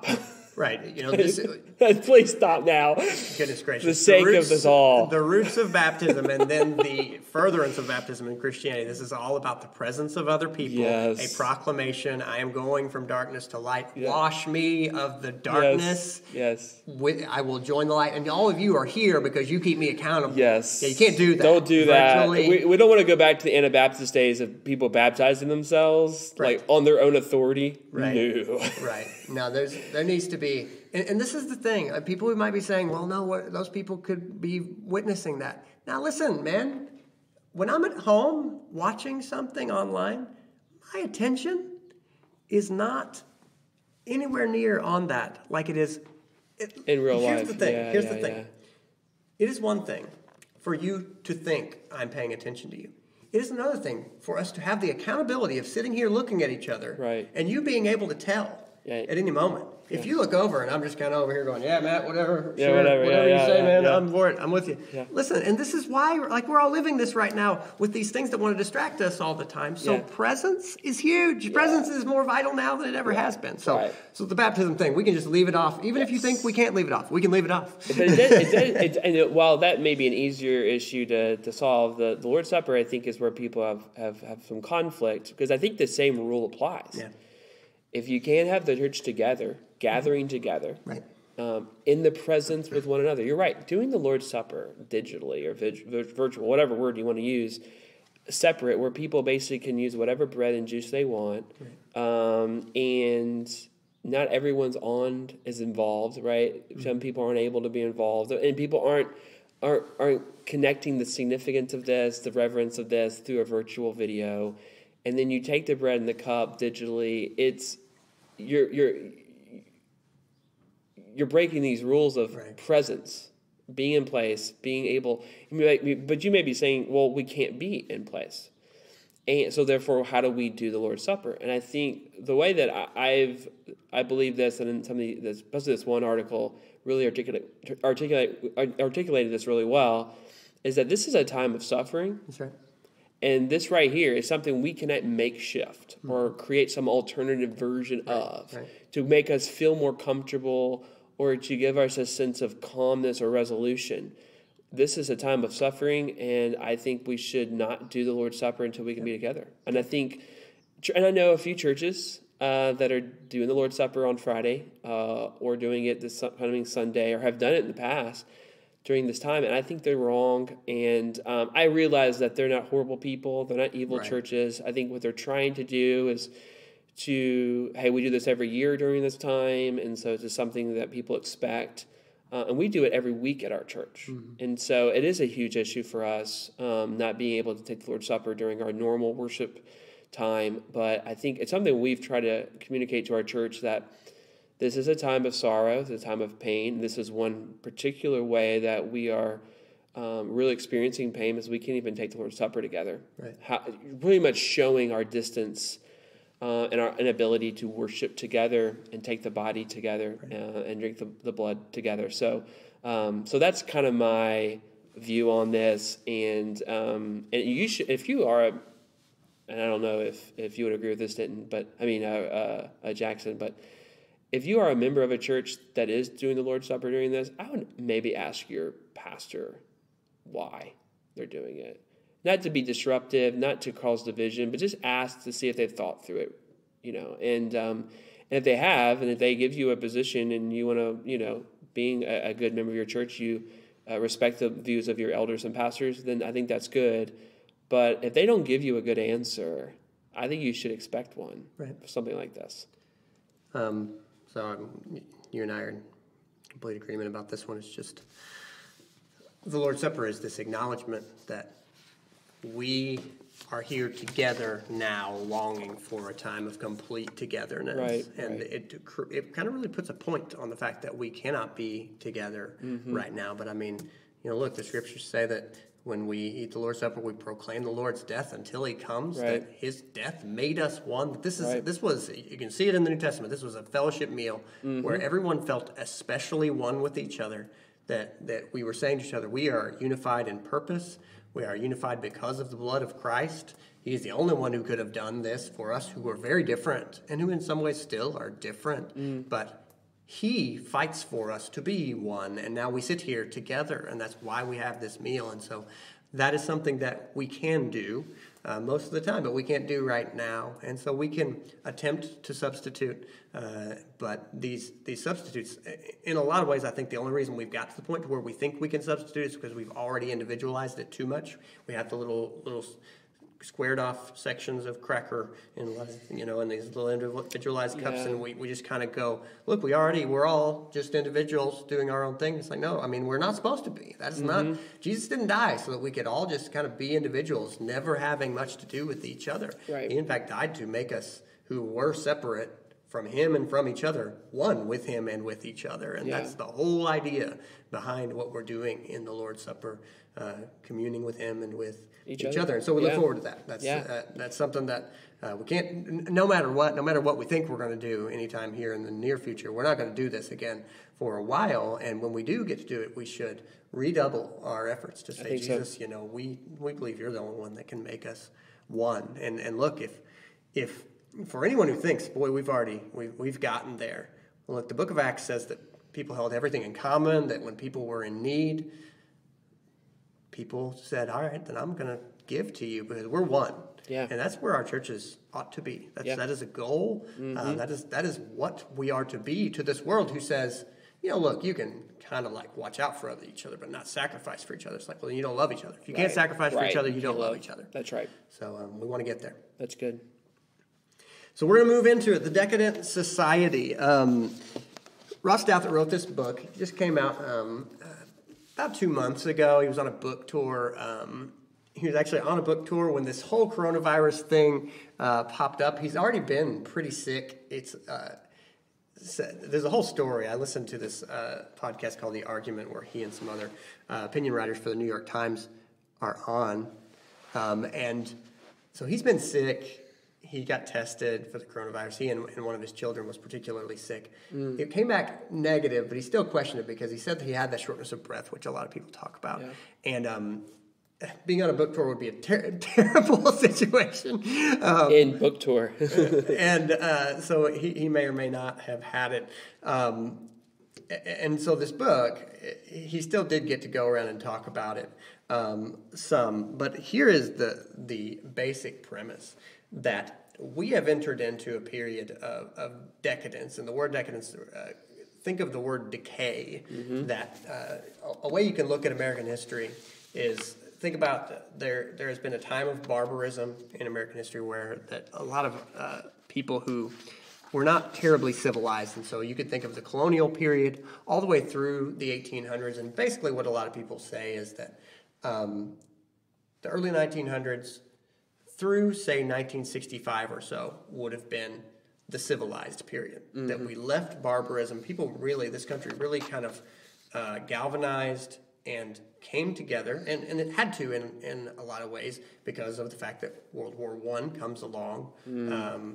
Right. You know, this. Please stop now. Goodness gracious. For the sake the roots, of us all. The roots of baptism and then the furtherance of baptism in Christianity. This is all about the presence of other people. Yes. A proclamation. I am going from darkness to light. Yes. Wash me of the darkness. Yes. yes. With, I will join the light. And all of you are here because you keep me accountable. Yes. Yeah, you can't do that. Don't do that. Virtually. We, we don't want to go back to the Anabaptist days of people baptizing themselves Right. like on their own authority. Right. No. Right. Now, there's there needs to be, and, and this is the thing. Uh, people who might be saying, well, no, what, those people could be witnessing that. Now, listen, man. When I'm at home watching something online, my attention is not anywhere near on that like it is it, in real here's life. Here's the thing. Yeah, here's yeah, the thing. yeah. It is one thing for you to think I'm paying attention to you. It is another thing for us to have the accountability of sitting here looking at each other, right. and you being able to tell yeah. at any moment. Yeah. If you look over and I'm just kind of over here going, yeah, Matt, whatever, yeah, sure, whatever, whatever yeah, you yeah, say, yeah, man, yeah. I'm for it. I'm with you. Yeah. Listen, and this is why, like, we're all living this right now with these things that want to distract us all the time. So Yeah. presence is huge. Yeah. Presence is more vital now than it ever has been. So, right. so the baptism thing, we can just leave it off. Even yes. if you think we can't leave it off, we can leave it off. But it did, it did, it, and it, while that may be an easier issue to, to solve, the, the Lord's Supper, I think, is where people have, have, have some conflict, because I think the same rule applies. Yeah. If you can't have the church together, gathering together, right. um, in the presence with one another, you're right, doing the Lord's Supper digitally or vid- virtual, whatever word you want to use, separate, where people basically can use whatever bread and juice they want, right. um, and not everyone's on is involved, right? Mm-hmm. Some people aren't able to be involved, and people aren't aren't aren't connecting the significance of this, the reverence of this through a virtual video. And then you take the bread and the cup digitally. It's you're you're you're breaking these rules of right. presence, being in place, being able. But you may be saying, "Well, we can't be in place," and so therefore, how do we do the Lord's Supper? And I think the way that I've I believe this, and in some of the, especially this one article, really articulate articulate articulated this really well, is that this is a time of suffering. That's right. And this right here is something we cannot makeshift mm-hmm. or create some alternative version right, of right. to make us feel more comfortable or to give us a sense of calmness or resolution. This is a time of suffering, and I think we should not do the Lord's Supper until we can yeah. be together. And I think, and I know a few churches uh, that are doing the Lord's Supper on Friday uh, or doing it this coming Sunday or have done it in the past during this time, and I think they're wrong. And um, I realize that they're not horrible people. They're not evil right. churches. I think what they're trying to do is to, hey, we do this every year during this time, and so it's just something that people expect. Uh, and we do it every week at our church. Mm-hmm. And so it is a huge issue for us, um, not being able to take the Lord's Supper during our normal worship time. But I think it's something we've tried to communicate to our church, that this is a time of sorrow, it's a time of pain. This is one particular way that we are um, really experiencing pain, as we can't even take the Lord's Supper together. Right. How, pretty much showing our distance uh, and our inability to worship together and take the body together right. uh, and drink the, the blood together. So, um, so that's kind of my view on this. And um, and you should, if you are, a, and I don't know if, if you would agree with this, Denton, but I mean uh, uh, uh, Jackson, but. If you are a member of a church that is doing the Lord's Supper during this, I would maybe ask your pastor why they're doing it. Not to be disruptive, not to cause division, but just ask to see if they've thought through it, you know. And um, and if they have, and if they give you a position and you want to, you know, being a, a good member of your church, you uh, respect the views of your elders and pastors, then I think that's good. But if they don't give you a good answer, I think you should expect one right. for something like this. Um. So um, you and I are in complete agreement about this one. It's just the Lord's Supper is this acknowledgement that we are here together now, longing for a time of complete togetherness. Right, and right. it it kind of really puts a point on the fact that we cannot be together mm-hmm. right now. But I mean, you know, look, the scriptures say that when we eat the Lord's Supper, we proclaim the Lord's death until He comes. Right. That His death made us one. This is right. this was you can see it in the New Testament. This was a fellowship meal mm-hmm. where everyone felt especially one with each other. That that we were saying to each other, we are unified in purpose. We are unified because of the blood of Christ. He is the only one who could have done this for us, who were very different and who in some ways still are different. Mm. But he fights for us to be one, and now we sit here together, and that's why we have this meal. And so that is something that we can do uh, most of the time, but we can't do right now. And so we can attempt to substitute, uh, but these these substitutes, in a lot of ways, I think the only reason we've got to the point where we think we can substitute is because we've already individualized it too much. We have the little little squared off sections of cracker and, you know, and these little individualized cups, yeah. and we, we just kind of go, look, we already, we're all just individuals doing our own thing. It's like, no, I mean, we're not supposed to be. That's mm-hmm. not, Jesus didn't die so that we could all just kind of be individuals, never having much to do with each other. Right. He, in fact, died to make us who were separate from him and from each other, one with him and with each other. And yeah. that's the whole idea behind what we're doing in the Lord's Supper, uh, communing with him and with each, each other. other. And so we yeah. look forward to that. That's yeah. uh, that's something that uh, we can't, no matter what, no matter what we think we're going to do anytime here in the near future, we're not going to do this again for a while. And when we do get to do it, we should redouble our efforts to say, Jesus, so. you know, we, we believe you're the only one that can make us one. And and look, if if for anyone who thinks, boy, we've already, we've, we've gotten there. Well, look, the book of Acts says that people held everything in common, that when people were in need, people said, all right, then I'm going to give to you because we're one. Yeah. And that's where our churches ought to be. That's, yeah. That is a goal. Mm-hmm. Uh, that is that is what we are to be to this world who says, you know, look, you can kind of like watch out for other, each other, but not sacrifice for each other. It's like, well, you don't love each other. If you right. can't sacrifice right. for each other, you, you don't love, love each other. That's right. So um, we want to get there. That's good. So we're going to move into it, the Decadent Society. Um, Ross Douthat wrote this book. It just came out um, uh, about two months ago. He was on a book tour. Um, he was actually on a book tour when this whole coronavirus thing uh, popped up. He's already been pretty sick. It's uh, there's a whole story. I listened to this uh, podcast called The Argument where he and some other uh, opinion writers for the New York Times are on. Um, and so he's been sick. He got tested for the coronavirus. He and, and one of his children was particularly sick. Mm. It came back negative, but he still questioned it because he said that he had that shortness of breath, which a lot of people talk about. Yeah. And um, being on a book tour would be a ter- terrible situation. Um, In book tour. and uh, so he, he may or may not have had it. Um, and so this book, he still did get to go around and talk about it um, some. But here is the the basic premise that we have entered into a period of, of decadence, and the word decadence, uh, think of the word decay, mm-hmm. that uh, a, a way you can look at American history is think about there there has been a time of barbarism in American history where that a lot of uh, people who were not terribly civilized, and so you could think of the colonial period all the way through the eighteen hundreds, and basically what a lot of people say is that um, the early nineteen hundreds through, say, nineteen sixty-five or so would have been the civilized period, mm-hmm. that we left barbarism. People really, this country really kind of uh, galvanized and came together, and, and it had to in, in a lot of ways because of the fact that World War One comes along. Mm. Um,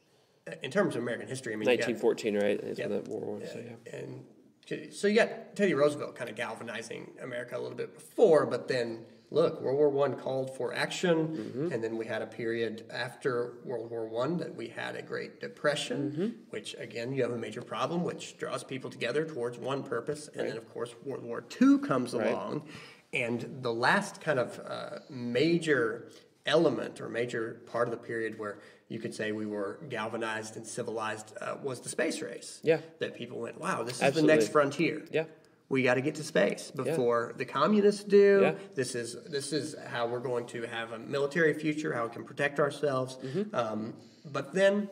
in terms of American history, I mean, nineteen fourteen, got, right? Is yeah, when the war was, so yeah. And so you got Teddy Roosevelt kind of galvanizing America a little bit before, but then look, World War One called for action, mm-hmm. and then we had a period after World War One that we had a Great Depression, mm-hmm. which, again, you have a major problem, which draws people together towards one purpose. And right. then, of course, World War Two comes right. along, and the last kind of uh, major element or major part of the period where you could say we were galvanized and civilized uh, was the space race. Yeah. That people went, wow, this is Absolutely. the next frontier. Yeah. We got to get to space before yeah. the communists do. Yeah. This is this is how we're going to have a military future, how we can protect ourselves. Mm-hmm. Um, but then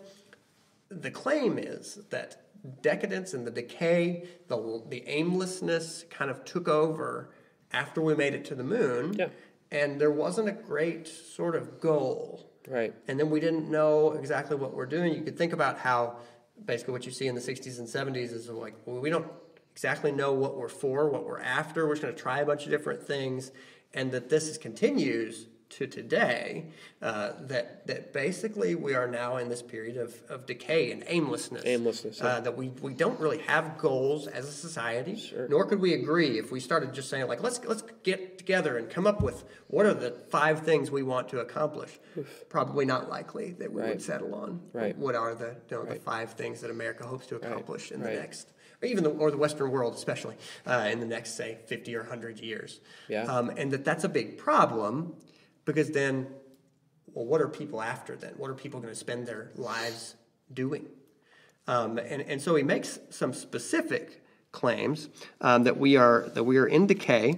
the claim is that decadence and the decay, the the aimlessness kind of took over after we made it to the moon. Yeah. And there wasn't a great sort of goal. Right. And then we didn't know exactly what we're doing. You could think about how basically what you see in the sixties and seventies is like, well, we don't exactly know what we're for, what we're after. We're just going to try a bunch of different things, and that this is, continues to today, uh, that that basically we are now in this period of, of decay and aimlessness. Aimlessness. Yeah. Uh, that we, we don't really have goals as a society, Sure. nor could we agree if we started just saying like let's let's get together and come up with what are the five things we want to accomplish. Oof. Probably not likely that we Right. would settle on. Right. What are the you know, Right. the five things that America hopes to accomplish Right. in Right. the next, or even the, or the Western world especially uh, in the next say fifty or one hundred years. Yeah. Um, and that that's a big problem because then, well, what are people after then? What are people going to spend their lives doing? Um, and, and so he makes some specific claims um, that we are that we are in decay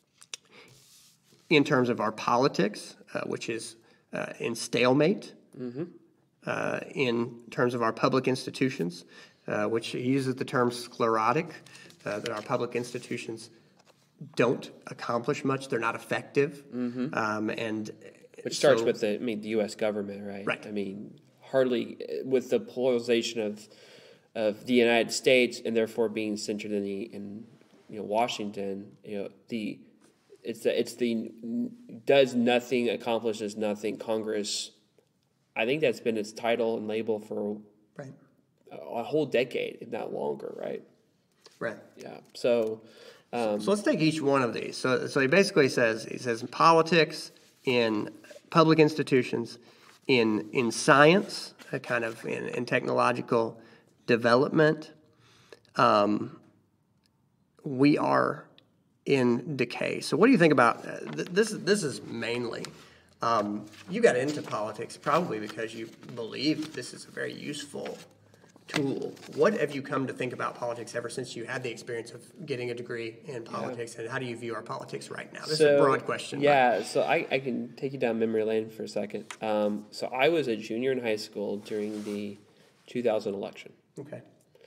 in terms of our politics, uh, which is uh, in stalemate, mm-hmm. uh, in terms of our public institutions, uh, which he uses the term sclerotic, uh, that our public institutions don't accomplish much; they're not effective, mm-hmm. um, and which starts so, with the I mean the U S government, right? Right. I mean, hardly with the polarization of of the United States and therefore being centered in the in you know Washington, you know the it's the it's the does nothing, accomplishes nothing. Congress, I think that's been its title and label for right. a, a whole decade, if not longer, right? Right. Yeah. So. Um, so let's take each one of these. So, so he basically says he says in politics, in public institutions, in in science, uh, kind of in, in technological development, um, we are in decay. So, what do you think about uh, th- this? This is mainly um, you got into politics probably because you believe this is a very useful tool. What have you come to think about politics ever since you had the experience of getting a degree in politics, yeah. and how do you view our politics right now? This so, is a broad question. Yeah, but. so I, I can take you down memory lane for a second. Um, so I was a junior in high school during the two thousand election. Okay.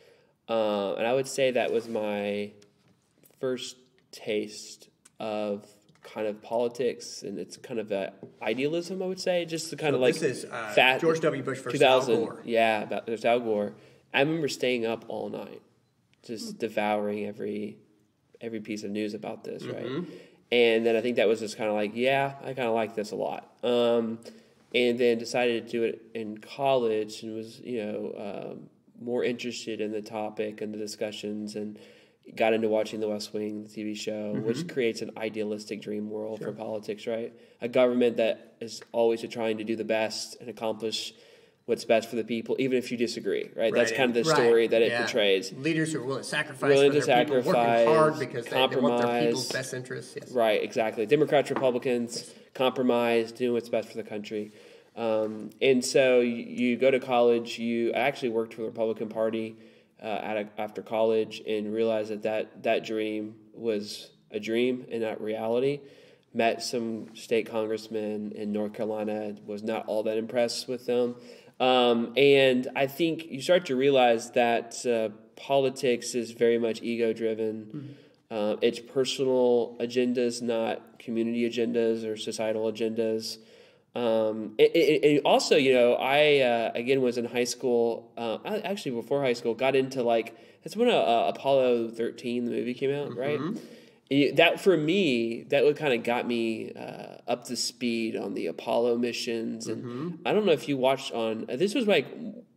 Uh, and I would say that was my first taste of kind of politics, and it's kind of a idealism, I would say, just the kind so of like this is uh, fat George W. Bush versus Al Gore. Yeah, about there's Al Gore. I remember staying up all night, just devouring every every piece of news about this, mm-hmm. right? And then I think that was just kind of like, yeah, I kind of like this a lot. Um, and then decided to do it in college, and was you know um, more interested in the topic and the discussions, and got into watching The West Wing, the T V show, mm-hmm. which creates an idealistic dream world sure. for politics, right? A government that is always trying to do the best and accomplish what's best for the people, even if you disagree, right? right. That's kind of the story right. that it yeah. portrays. Leaders who are willing to sacrifice willing for to their sacrifice, people, working hard because they, they want their people's compromise. best interests. Yes. Right, exactly. Democrats, Republicans, yes. compromise, doing what's best for the country. Um, and so you, you go to college. You I actually worked for the Republican Party uh, at a, after college and realized that, that that dream was a dream and not reality. Met some state congressmen in North Carolina, was not all that impressed with them. Um, and I think you start to realize that uh, politics is very much ego-driven. Mm-hmm. Uh, it's personal agendas, not community agendas or societal agendas. Um, it, it, it also, you know, I, uh, again, was in high school. Uh, I, actually, before high school, got into, like, that's when uh, Apollo thirteen, the movie, came out, mm-hmm. right? That, for me, that would kind of got me uh, up to speed on the Apollo missions. And mm-hmm. I don't know if you watched on, this was like,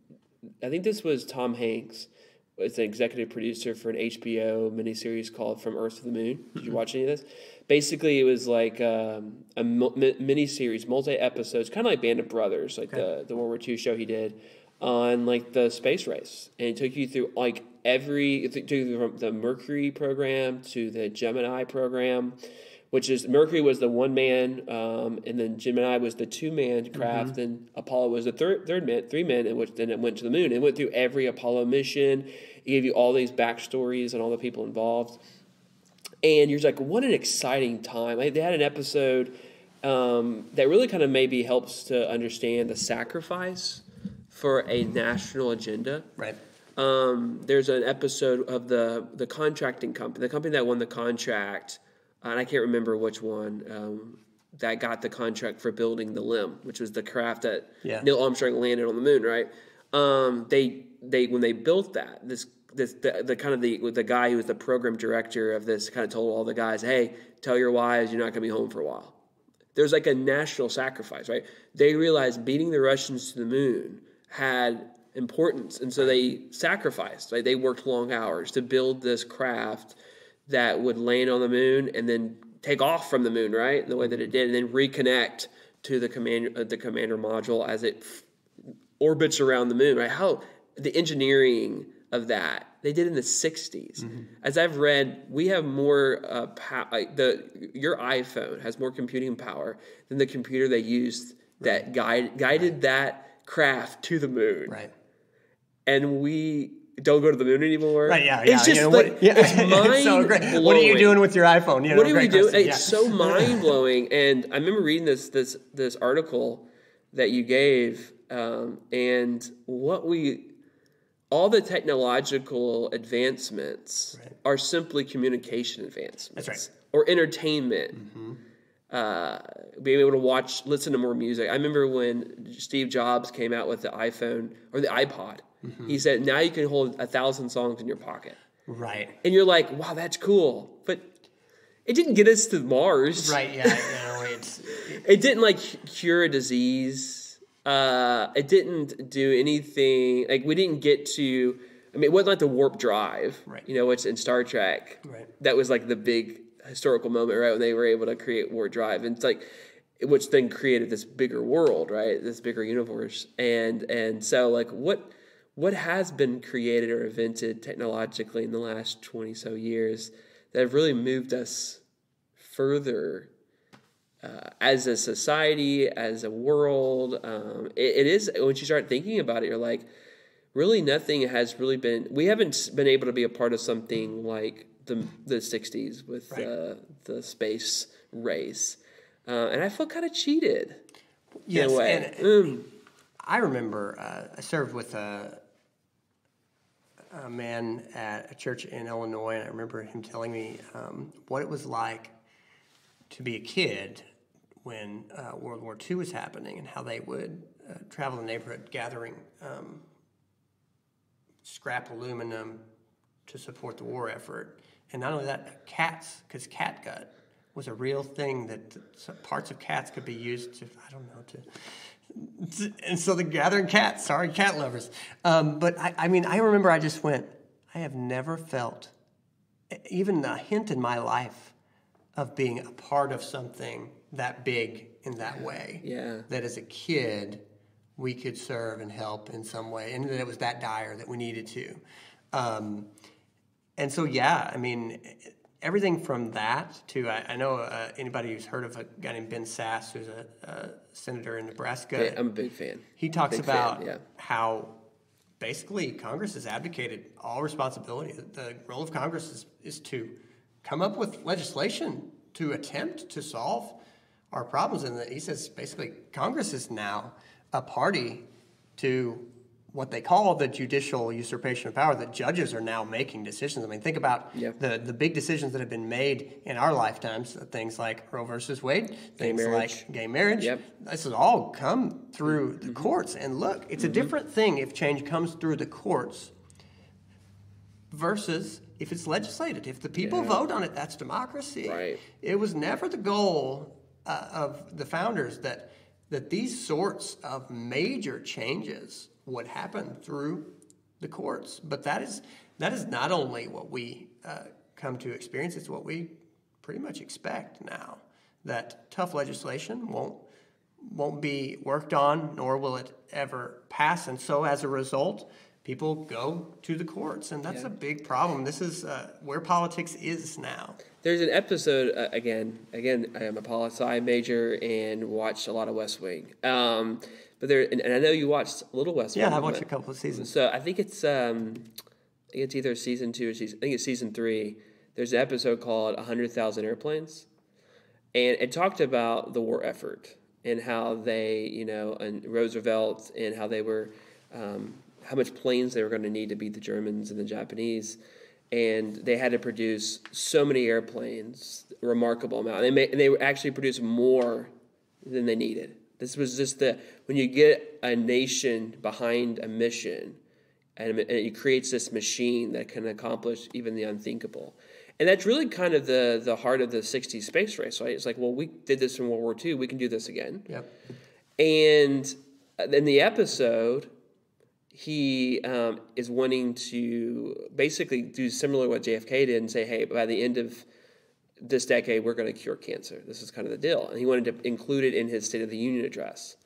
I think this was Tom Hanks. It's an executive producer for an H B O miniseries called From Earth to the Moon. Did mm-hmm. you watch any of this? Basically, it was like um, a miniseries, multi-episodes, kind of like Band of Brothers, like okay. the, the World War Two show he did on like the space race. And it took you through like every, through the Mercury program to the Gemini program, which is Mercury was the one man, um, and then Gemini was the two man craft, mm-hmm. and Apollo was the third third man, three men, and which then it went to the moon. It went through every Apollo mission. It gave you all these backstories and all the people involved, and you're like, what an exciting time! Like, they had an episode um, that really kind of maybe helps to understand the sacrifice for a national agenda. Right. Um, there's an episode of the the contracting company, the company that won the contract. And I can't remember which one um, that got the contract for building the L I M, which was the craft that yeah. Neil Armstrong landed on the moon. Right? Um, they they when they built that, this this the, the kind of the the guy who was the program director of this kind of told all the guys, "Hey, tell your wives you're not going to be home for a while." there's like a national sacrifice, right? They realized beating the Russians to the moon had importance, and so they sacrificed. Like they worked long hours to build this craft that would land on the moon and then take off from the moon, right? The way that it did, and then reconnect to the commander, uh, the commander module as it f- orbits around the moon, right? How the engineering of that they did in the sixties. Mm-hmm. As I've read, we have more uh, pow- like the your iPhone has more computing power than the computer they used that guide, guided right. that craft to the moon. Right. And we don't go to the moon anymore. Right, yeah, yeah. It's just you know, like, what, yeah. it's mind so great. blowing. What are you doing with your iPhone? You know, what do we do? Question. It's yeah. so mind blowing. And I remember reading this this this article that you gave, um, and what we, all the technological advancements right. are simply communication advancements. That's right. Or entertainment. Mm-hmm. Uh, being able to watch, listen to more music. I remember when Steve Jobs came out with the iPhone or the iPod. Mm-hmm. He said, now you can hold a thousand songs in your pocket. Right. And you're like, wow, that's cool. But it didn't get us to Mars. Right, yeah. You know, it's, it, it didn't, like, cure a disease. Uh, it didn't do anything. Like, we didn't get to, I mean, it wasn't like the warp drive. Right. You know, it's in Star Trek. Right. That was, like, the big historical moment, right, when they were able to create warp drive. And it's like, which then created this bigger world, right, this bigger universe. And and so, like, what... What has been created or invented technologically in the last twenty so years that have really moved us further uh, as a society, as a world? Um, it, it is, once you start thinking about it, you're like, really nothing has really been, we haven't been able to be a part of something like the the sixties with right. uh, the space race. Uh, and I feel kind of cheated yes, in a way. And, mm. I remember uh, I served with a, a man at a church in Illinois, and I remember him telling me um, what it was like to be a kid when uh, World War Two was happening, and how they would uh, travel the neighborhood gathering um, scrap aluminum to support the war effort. And not only that, cats, because catgut was a real thing that parts of cats could be used to, I don't know, to... And so the gathering cats, sorry, cat lovers. Um, but I, I mean, I remember I just went, I have never felt even a hint in my life of being a part of something that big in that way. Yeah. That as a kid, we could serve and help in some way. And that it was that dire that we needed to. Um, and so, yeah, I mean... Everything from that to, I, I know uh, anybody who's heard of a guy named Ben Sass, who's a, a senator in Nebraska. Hey, I'm a big fan. He talks big about fan, yeah. how basically Congress has abdicated all responsibility. The role of Congress is, is to come up with legislation to attempt to solve our problems. And he says basically Congress is now a party to what they call the judicial usurpation of power, that judges are now making decisions. I mean, think about yep. the, the big decisions that have been made in our lifetimes, things like Roe versus Wade, things gay like gay marriage. Yep. This has all come through the mm-hmm. courts. And look, it's mm-hmm. a different thing if change comes through the courts versus if it's legislated. If the people yeah. vote on it, that's democracy. Right. It was never the goal uh, of the founders that that these sorts of major changes would happen through the courts. But that is that is not only what we uh, come to experience, it's what we pretty much expect now, that tough legislation won't won't be worked on, nor will it ever pass. And so as a result, people go to the courts, and that's yeah. a big problem. This is uh, where politics is now. There's an episode, uh, again, again, I am a poli-sci major and watched a lot of West Wing. Um, but there, and, and I know you watched a little West yeah, Wing. Yeah, I watched a couple of seasons. So I think it's, um, I think it's either season two or season, I think it's season three. There's an episode called one hundred thousand Airplanes. And it talked about the war effort and how they, you know, and Roosevelt and how they were, um, how much planes they were going to need to beat the Germans and the Japanese. And they had to produce so many airplanes, a remarkable amount. They may, and they actually produced more than they needed. This was just the, when you get a nation behind a mission, and it creates this machine that can accomplish even the unthinkable. And that's really kind of the, the heart of the sixties space race, right? It's like, well, we did this in World War Two. We can do this again. Yep. And in the episode, he um, is wanting to basically do similar to what J F K did and say, hey, by the end of this decade, we're going to cure cancer. This is kind of the deal. And he wanted to include it in his State of the Union address.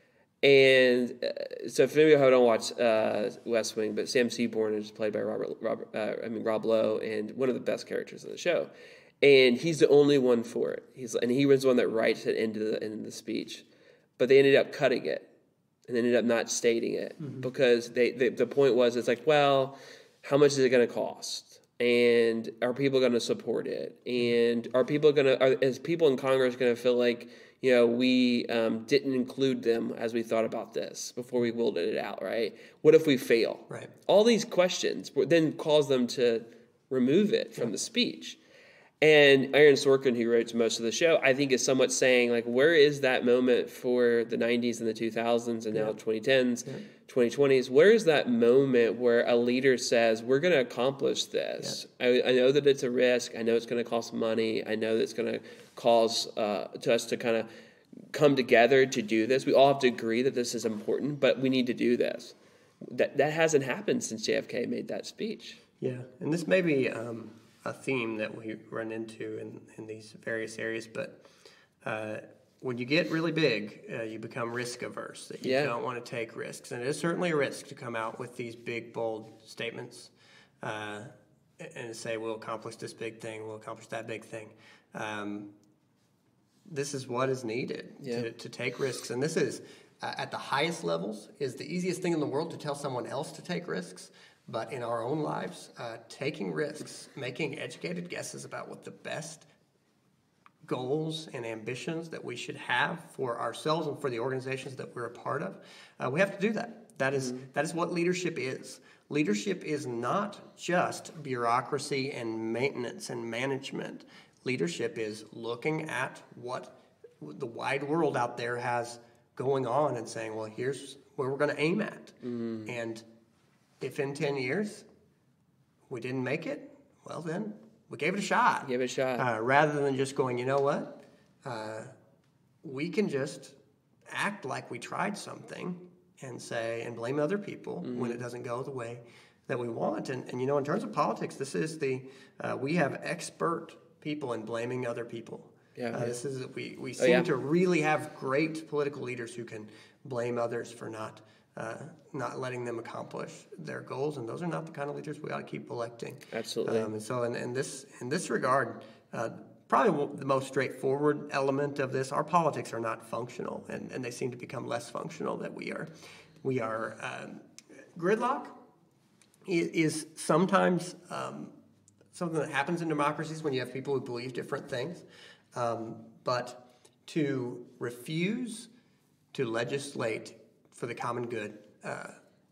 And uh, so if any of you don't watch uh, West Wing, but Sam Seaborn is played by Robert, Robert uh, I mean Rob Lowe, and one of the best characters in the show. And he's the only one for it. He's and he was the one that writes it into the into the speech, but they ended up cutting it, and they ended up not stating it mm-hmm. because they, they the point was it's like, well, how much is it going to cost? And are people going to support it? And are people going to are is people in Congress going to feel like, you know, we um, didn't include them as we thought about this before we willed it out, right? What if we fail? Right. All these questions then cause them to remove it from yeah. the speech. And Aaron Sorkin, who wrote most of the show, I think is somewhat saying, like, where is that moment for the nineties and the two thousands and now yeah. twenty tens, yeah. twenty twenties? Where is that moment where a leader says, we're going to accomplish this? Yeah. I, I know that it's a risk. I know it's going to cost money. I know that it's going to cause uh, to us to kind of come together to do this. We all have to agree that this is important, but we need to do this. That that hasn't happened since J F K made that speech. Yeah, and this may be um, a theme that we run into in, in these various areas, but uh, when you get really big, uh, you become risk averse, that you yeah. don't want to take risks. And it is certainly a risk to come out with these big, bold statements uh, and say, we'll accomplish this big thing, we'll accomplish that big thing. Um, this is what is needed yeah. to, to take risks. And this is, uh, at the highest levels, is the easiest thing in the world to tell someone else to take risks. But in our own lives, uh, taking risks, making educated guesses about what the best goals and ambitions that we should have for ourselves and for the organizations that we're a part of, uh, we have to do that. That is, mm-hmm. that is what leadership is. Leadership is not just bureaucracy and maintenance and management. Leadership is looking at what the wide world out there has going on and saying, well, here's where we're going to aim at. Mm-hmm. And if in ten years we didn't make it, well, then we gave it a shot. Give it a shot. Uh, rather than just going, you know what? Uh, we can just act like we tried something and say, and blame other people mm-hmm. when it doesn't go the way that we want. And, and you know, in terms of politics, this is the, uh, we have expert people in blaming other people. Yeah, uh, yeah. This is, we, we seem oh, yeah. to really have great political leaders who can blame others for not Uh, not letting them accomplish their goals, and those are not the kind of leaders we ought to keep electing. Absolutely. Um, and so, in, in this in this regard, uh, probably the most straightforward element of this, our politics are not functional, and, and they seem to become less functional. That we are, we are um, gridlock is, is sometimes um, something that happens in democracies when you have people who believe different things, um, but to refuse to legislate for the common good uh,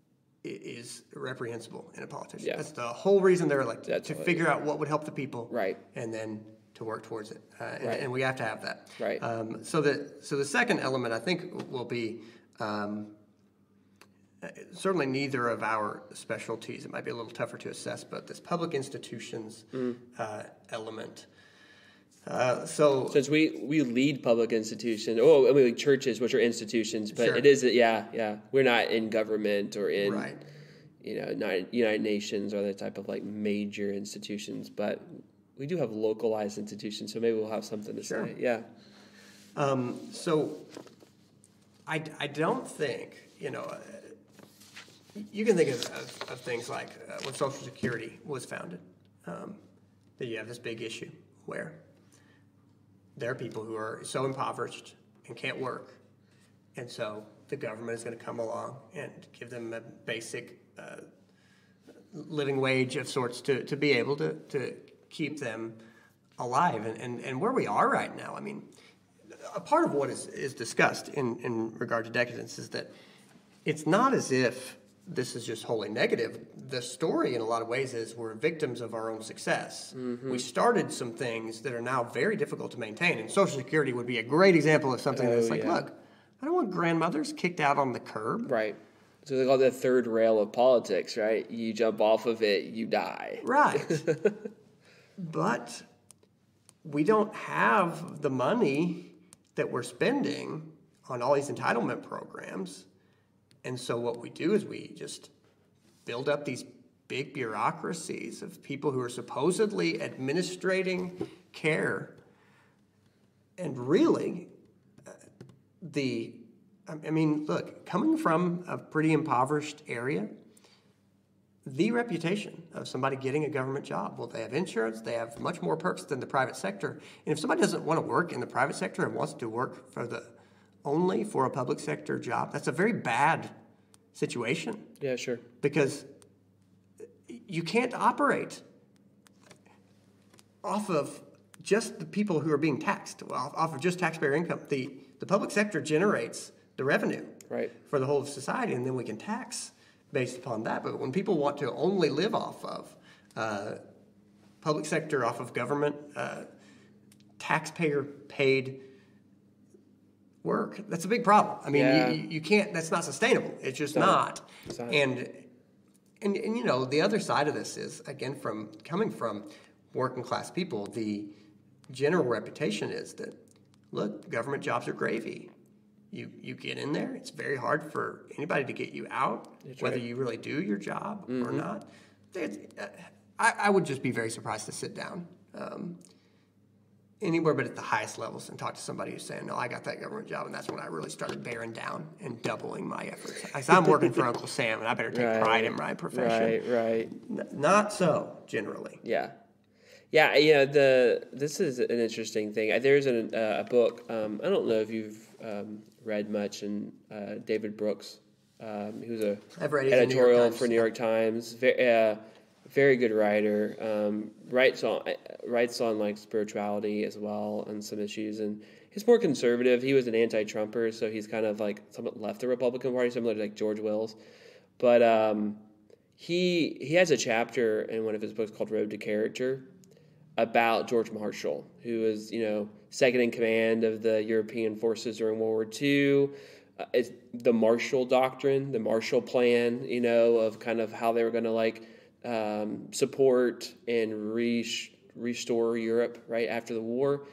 is reprehensible in a politician. Yeah. That's the whole reason they're elected, That's to figure out what would help the people, right, and then to work towards it. Uh, and, right. and we have to have that. Right. Um, so the so the second element, I think, will be um, certainly neither of our specialties. It might be a little tougher to assess, but this public institutions mm. uh, element. Uh, so since we, we lead public institutions, oh, I mean like churches, which are institutions, but sure. it is yeah yeah we're not in government or in right. you know United, United Nations or other type of like major institutions, but we do have localized institutions, so maybe we'll have something to sure. say. Yeah. Um, so I, I don't think you know uh, you can think of, of, of things like uh, when Social Security was founded, um, that you have this big issue where there are people who are so impoverished and can't work, and so the government is going to come along and give them a basic uh, living wage of sorts to, to be able to, to keep them alive. And, and, and where we are right now, I mean, a part of what is, is discussed in, in regard to decadence is that it's not as if this is just wholly negative. The story, in a lot of ways, is we're victims of our own success. Mm-hmm. We started some things that are now very difficult to maintain, and Social Security would be a great example of something oh, that's like, yeah. look, I don't want grandmothers kicked out on the curb. Right. So they call it the third rail of politics, right? You jump off of it, you die. Right. but we don't have the money that we're spending on all these entitlement programs. And so what we do is we just build up these big bureaucracies of people who are supposedly administrating care. And really, uh, the, I mean, look, coming from a pretty impoverished area, the reputation of somebody getting a government job, well, they have insurance, they have much more perks than the private sector. And if somebody doesn't want to work in the private sector and wants to work for the only for a public sector job, that's a very bad situation. Yeah, sure. Because you can't operate off of just the people who are being taxed, well, off of just taxpayer income. The the public sector generates the revenue right. for the whole of society, and then we can tax based upon that. But when people want to only live off of uh, public sector, off of government, uh, taxpayer-paid work, that's a big problem. I mean, yeah. you, you can't, that's not sustainable. It's just it's not. not. It's not. And, and, and, you know, the other side of this is, again, from coming from working class people, the general reputation is that, look, government jobs are gravy. You you get in there, it's very hard for anybody to get you out, That's whether right. you really do your job mm-hmm. or not. There's, uh, I, I would just be very surprised to sit down um, anywhere but at the highest levels and talk to somebody who's saying, no, I got that government job, and that's when I really started bearing down and doubling my efforts. I said, I'm working for Uncle Sam, and I better take right. pride in my profession. Right, right. N- not so, generally. Yeah. Yeah, you know, the, this is an interesting thing. There's an, uh, a book, um, I don't know if you've um, read much, and uh, David Brooks, um, he was a I've read his editorial New York Times. for New York Times, very, uh, very good writer, um, writes on writes on like spirituality as well and some issues, and he's more conservative. He was an anti-Trumper, so he's kind of like somewhat left the Republican Party, similar to like George Wills, but um, he he has a chapter in one of his books called Road to Character about George Marshall, who was, you know, second in command of the European forces during World War Two. Uh, it's the Marshall Doctrine, the Marshall Plan, you know, of kind of how they were going to like um, support and re- restore Europe right after the war.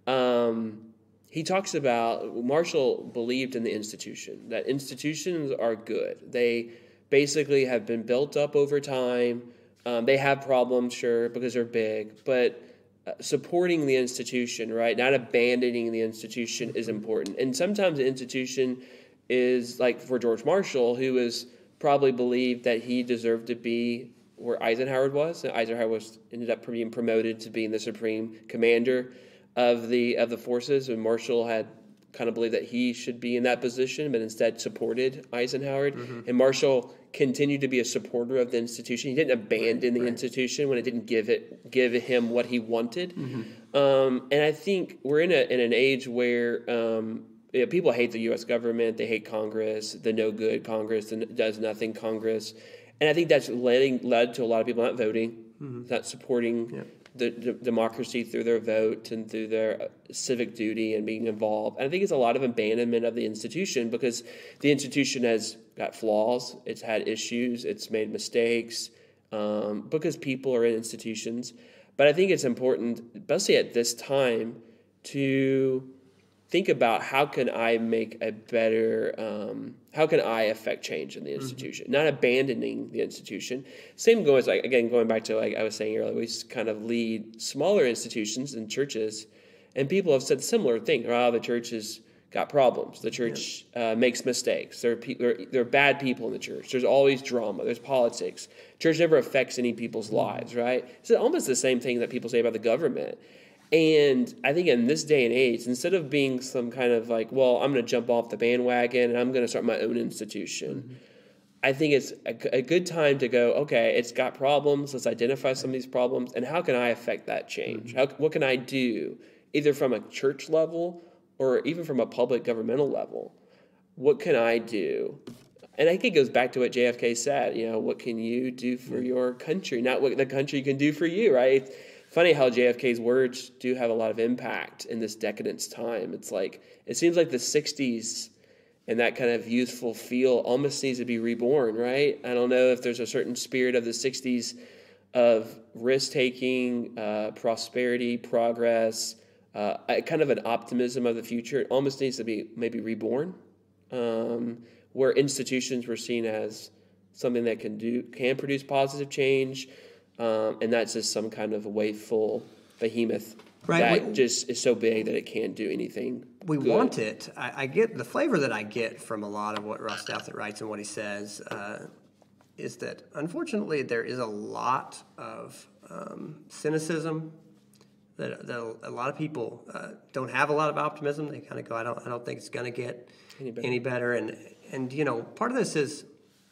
Um, he talks about, Marshall believed in the institution, that institutions are good. They basically have been built up over time. Um, they have problems, sure, because they're big, but uh, supporting the institution, right, not abandoning the institution is important. And sometimes the institution is, like for George Marshall, who was probably believed that he deserved to be where Eisenhower was. And Eisenhower was ended up being promoted to being the supreme commander of the of the forces, and Marshall had kind of believed that he should be in that position, but instead supported Eisenhower. Mm-hmm. And Marshall continued to be a supporter of the institution. He didn't abandon right, the right. institution when it didn't give it give him what he wanted. Mm-hmm. Um, and I think we're in a in an age where um, you know, people hate the U S government. They hate Congress, the no good Congress, the does nothing Congress. And I think that's letting, led to a lot of people not voting, mm-hmm. not supporting yeah. the, the democracy through their vote and through their civic duty and being involved. And I think it's a lot of abandonment of the institution because the institution has got flaws, it's had issues, it's made mistakes, um, because people are in institutions. But I think it's important, especially at this time, to think about how can I make a better, um, how can I affect change in the institution, mm-hmm. not abandoning the institution. Same goes, like, again, going back to, like I was saying earlier, we kind of lead smaller institutions and churches, and people have said similar things. Oh, the church has got problems. The church yeah. uh, makes mistakes. There are, pe- there, are, there are bad people in the church. There's always drama. There's politics. Church never affects any people's mm-hmm. lives, right? It's almost the same thing that people say about the government. And I think in this day and age, instead of being some kind of like, well, I'm going to jump off the bandwagon and I'm going to start my own institution, mm-hmm. I think it's a, a good time to go, okay, it's got problems. Let's identify some of these problems. And how can I affect that change? Mm-hmm. How, what can I do, either from a church level or even from a public governmental level? What can I do? And I think it goes back to what J F K said, you know, what can you do for mm-hmm. your country? Not what the country can do for you, right? It's funny how J F K's words do have a lot of impact in this decadence time. It's like, it seems like the sixties and that kind of youthful feel almost needs to be reborn, right? I don't know if there's a certain spirit of the sixties of risk-taking, uh, prosperity, progress, uh, a, kind of an optimism of the future. It almost needs to be maybe reborn, um, where institutions were seen as something that can do can produce positive change, um, and that's just some kind of wakeful behemoth right. that we, just is so big that it can't do anything. We good. want it. I, I get the flavor that I get from a lot of what Ross Douthat writes and what he says uh, is that unfortunately there is a lot of um, cynicism. That, that a lot of people uh, don't have a lot of optimism. They kind of go, I don't, I don't think it's going to get any better. any better. And and you know, part of this is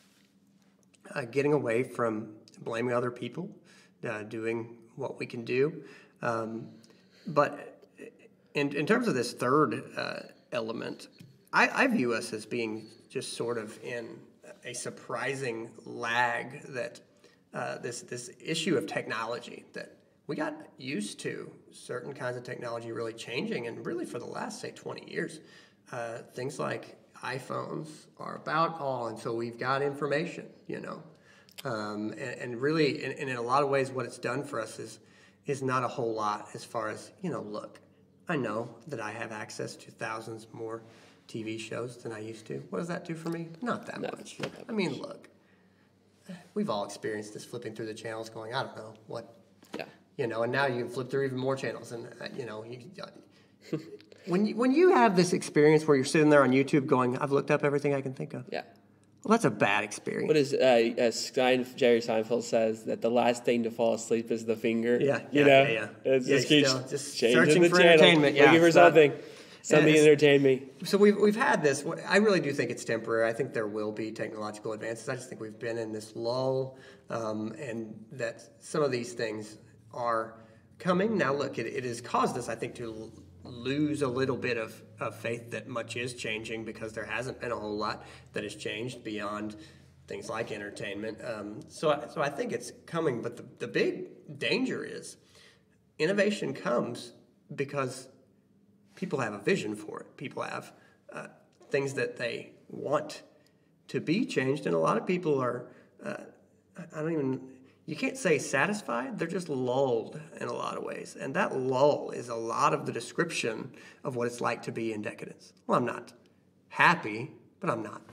uh, getting away from blaming other people, uh, doing what we can do. Um, but in in terms of this third uh, element, I, I view us as being just sort of in a surprising lag that uh, this this issue of technology that. We got used to certain kinds of technology really changing, and really for the last, say, twenty years, uh, things like iPhones are about all, and so we've got information, you know. Um, and, and really, and, and in a lot of ways, what it's done for us is is not a whole lot as far as, you know, look, I know that I have access to thousands more T V shows than I used to. What does that do for me? Not that no, much. Not that I mean, look, we've all experienced this flipping through the channels going, I don't know, what... Yeah. You know, and now you can flip through even more channels, and uh, you know, you, uh, when you, when you have this experience where you're sitting there on YouTube going, "I've looked up everything I can think of." Yeah. Well, that's a bad experience. What is uh, as Stein, Jerry Seinfeld says that the last thing to fall asleep is the finger. Yeah, you yeah, know, yeah. yeah. It's yeah just keeps still, just changing searching the for channel, entertainment. Yeah, looking for something, something to entertain me. So we've we've had this. I really do think it's temporary. I think there will be technological advances. I just think we've been in this lull, um, and that some of these things are coming. Now, look, it, it has caused us, I think, to l- lose a little bit of, of faith that much is changing because there hasn't been a whole lot that has changed beyond things like entertainment. Um, so, I, so I think it's coming, but the, the big danger is innovation comes because people have a vision for it. People have uh, things that they want to be changed, and a lot of people are, uh, I don't even... You can't say satisfied, they're just lulled in a lot of ways. And that lull is a lot of the description of what it's like to be in decadence. Well, I'm not happy, but I'm not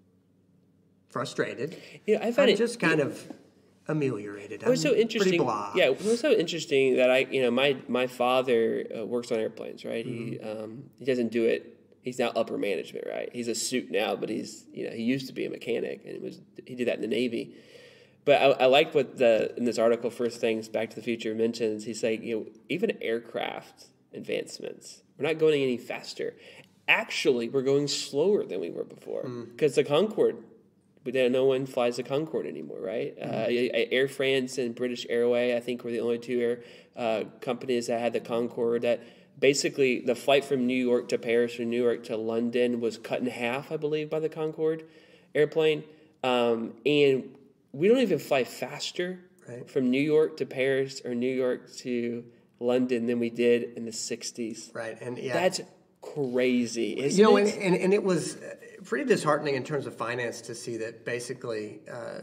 frustrated. Yeah, I find I'm it just kind it, of ameliorated. It was I'm so interesting. Blah. Yeah, it was so interesting that I, you know, my my father uh, works on airplanes, right? Mm-hmm. He um, he doesn't do it. He's now upper management, right? He's a suit now, but he's you know he used to be a mechanic, and it was he did that in the Navy. But I, I like what the in this article, First Things Back to the Future mentions. He's saying, you know, even aircraft advancements, we're not going any faster. Actually, we're going slower than we were before because mm. the Concorde, we don't no one flies the Concorde anymore, right? Mm. Uh, Air France and British Airway, I think, were the only two air uh, companies that had the Concorde. That basically the flight from New York to Paris or New York to London was cut in half, I believe, by the Concorde airplane, um, and we don't even fly faster right. from New York to Paris or New York to London than we did in the sixties. Right, and yeah, that's crazy, isn't you know, it? And, and, and it was pretty disheartening in terms of finance to see that basically uh,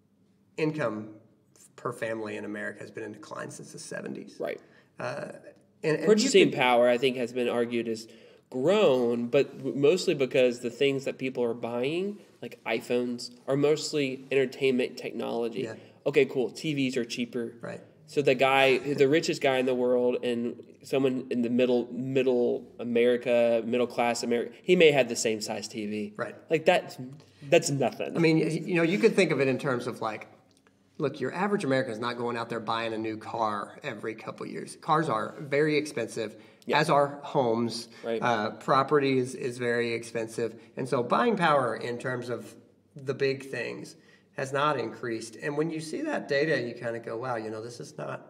income per family in America has been in decline since the seventies. Right. Uh, and, and Purchasing could, power, I think, has been argued as grown, but mostly because the things that people are buying, like iPhones, are mostly entertainment technology. Yeah. Okay, cool. T Vs are cheaper. Right. So the guy, the richest guy in the world, and someone in the middle, middle America, middle class America, he may have the same size T V. Right. Like that. That's nothing. I mean, you know, you could think of it in terms of like, look, your average American is not going out there buying a new car every couple of years. Cars are very expensive. Yep. As are homes. Right. Uh, property is, is very expensive. And so buying power in terms of the big things has not increased. And when you see that data, you kind of go, wow, you know, this is not,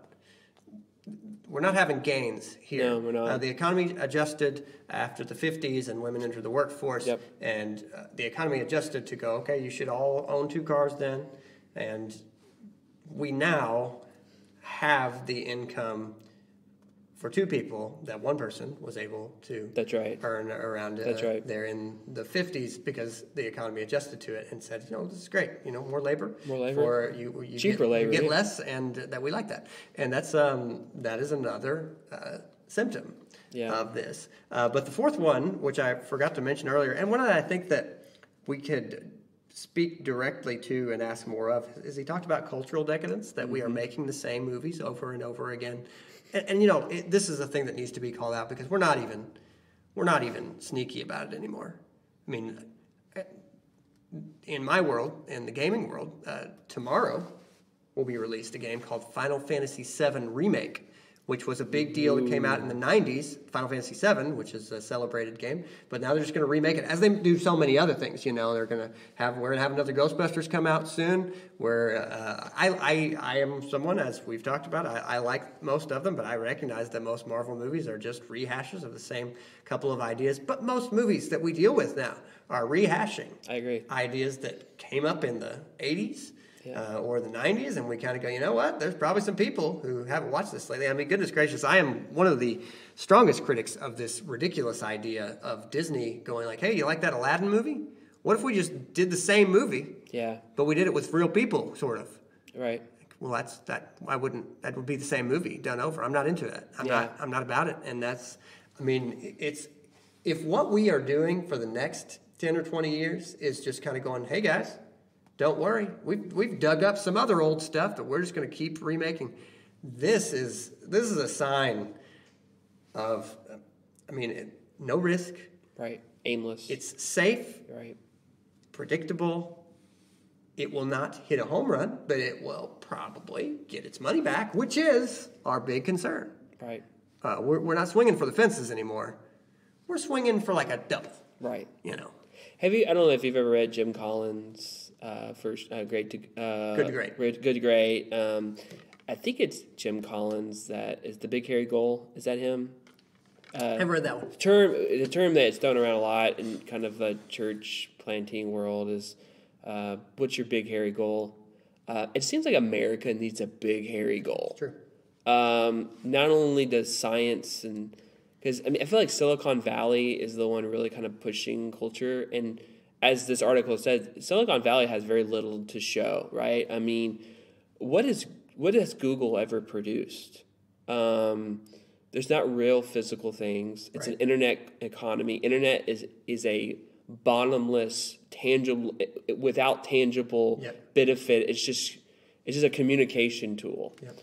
we're not having gains here. No, we're not. Uh, the economy adjusted after the fifties and women entered the workforce. Yep. And uh, the economy adjusted to go, okay, you should all own two cars then. And we now have the income for two people that one person was able to That's right. earn around uh, That's right. there in the fifties because the economy adjusted to it and said, you know, this is great, you know, more labor, more labor, or you, you cheaper get, labor, you get yeah. less, and that we like that, and that's um, that is another uh, symptom yeah. of this. Uh, but the fourth one, which I forgot to mention earlier, and one that I think that we could speak directly to and ask more of, is he talked about cultural decadence, that mm-hmm. we are making the same movies over and over again. And, and you know, it, this is a thing that needs to be called out because we're not even, we're not even sneaky about it anymore. I mean, in my world, in the gaming world, uh, tomorrow will be released a game called Final Fantasy seven Remake, which was a big deal that came out in the nineties, Final Fantasy seven, which is a celebrated game. But now they're just going to remake it, as they do so many other things. You know, they're going to have, we're going to have another Ghostbusters come out soon, where uh, I, I I am someone, as we've talked about, I, I like most of them, but I recognize that most Marvel movies are just rehashes of the same couple of ideas. But most movies that we deal with now are rehashing. I agree. Ideas that came up in the eighties. Yeah. Uh, or the nineties, and we kind of go, you know what, there's probably some people who haven't watched this lately. I mean, goodness gracious, I am one of the strongest critics of this ridiculous idea of Disney going like, hey, you like that Aladdin movie? What if we just did the same movie, yeah, but we did it with real people, sort of? Right. Well, that's that. I wouldn't. That would be the same movie done over. I'm not into that. I'm yeah. not. I'm not about it. And that's. I mean, it's if what we are doing for the next ten or twenty years is just kind of going, hey guys, don't worry, we've we've dug up some other old stuff that we're just going to keep remaking. This is this is a sign of, I mean, it, no risk. Right. Aimless. It's safe. Right. Predictable. It will not hit a home run, but it will probably get its money back, which is our big concern. Right. Uh, we're we're not swinging for the fences anymore. We're swinging for like a double. Right. You know. Have you? I don't know if you've ever read Jim Collins' uh, first uh, Great to uh, Good to Great. Good to Great. Um, I think it's Jim Collins that is the Big Hairy Goal. Is that him? Uh, I've read that one. The term, the term that's thrown around a lot in kind of the church planting world is, uh, what's your big hairy goal? Uh, it seems like America needs a big hairy goal. True. Um, not only does science and because I mean I feel like Silicon Valley is the one really kind of pushing culture, and as this article said, Silicon Valley has very little to show, right? I mean, what is what has Google ever produced? Um, there's not real physical things. It's right. an internet economy. Internet is is a bottomless, tangible, without tangible yep. benefit. It's just it's just a communication tool. Yep.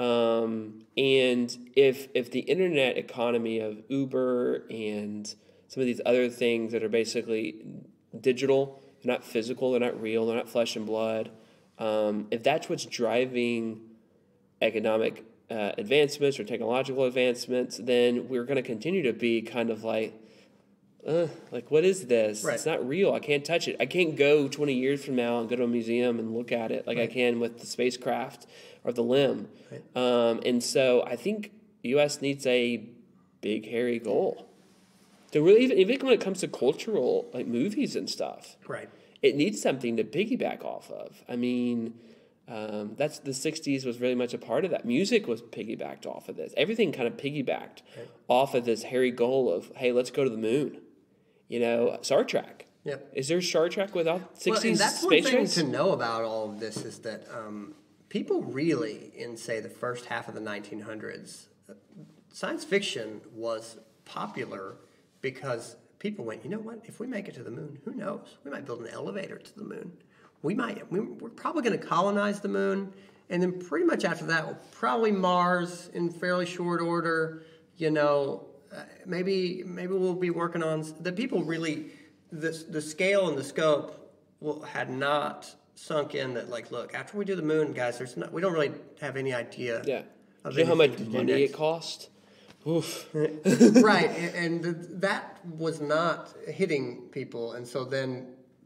Um, and if if the internet economy of Uber and some of these other things that are basically digital, they're not physical, they're not real, they're not flesh and blood, um, if that's what's driving economic uh, advancements or technological advancements, then we're going to continue to be kind of like, uh, like, what is this? Right. It's not real. I can't touch it. I can't go twenty years from now and go to a museum and look at it like right. I can with the spacecraft or the limb. Right. Um, and so I think the U S needs a big, hairy goal. To really, even, even when it comes to cultural, like movies and stuff, right? It needs something to piggyback off of. I mean, um, that's the sixties was very much a part of that. Music was piggybacked off of this. Everything kind of piggybacked right. off of this hairy goal of, hey, let's go to the moon. You know, Star Trek. Yep. Is there Star Trek without sixties well, and that's space one thing race? To know about all of this is that um, people really, in say the first half of the nineteen hundreds, science fiction was popular because people went, you know what? If we make it to the moon, who knows? We might build an elevator to the moon. We might. We, we're probably going to colonize the moon, and then pretty much after that, probably Mars in fairly short order. You know. Uh, maybe maybe we'll be working on the people really the the scale and the scope will, had not sunk in that like look after we do the moon guys there's not we don't really have any idea yeah of you know how much money it cost. Oof. Right, and, and that was not hitting people, and so then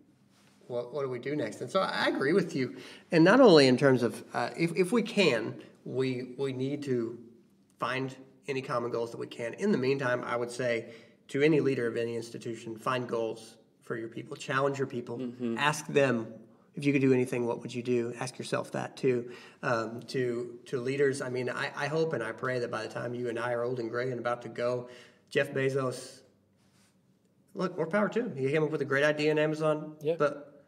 what what do we do next? And so I agree with you, and not only in terms of uh, if if we can we we need to find any common goals that we can. In the meantime, I would say to any leader of any institution, find goals for your people, challenge your people, mm-hmm. ask them, if you could do anything, what would you do? Ask yourself that too. Um, to to leaders, I mean, I, I hope and I pray that by the time you and I are old and gray and about to go, Jeff Bezos, look, more power to him. He came up with a great idea in Amazon, yeah. but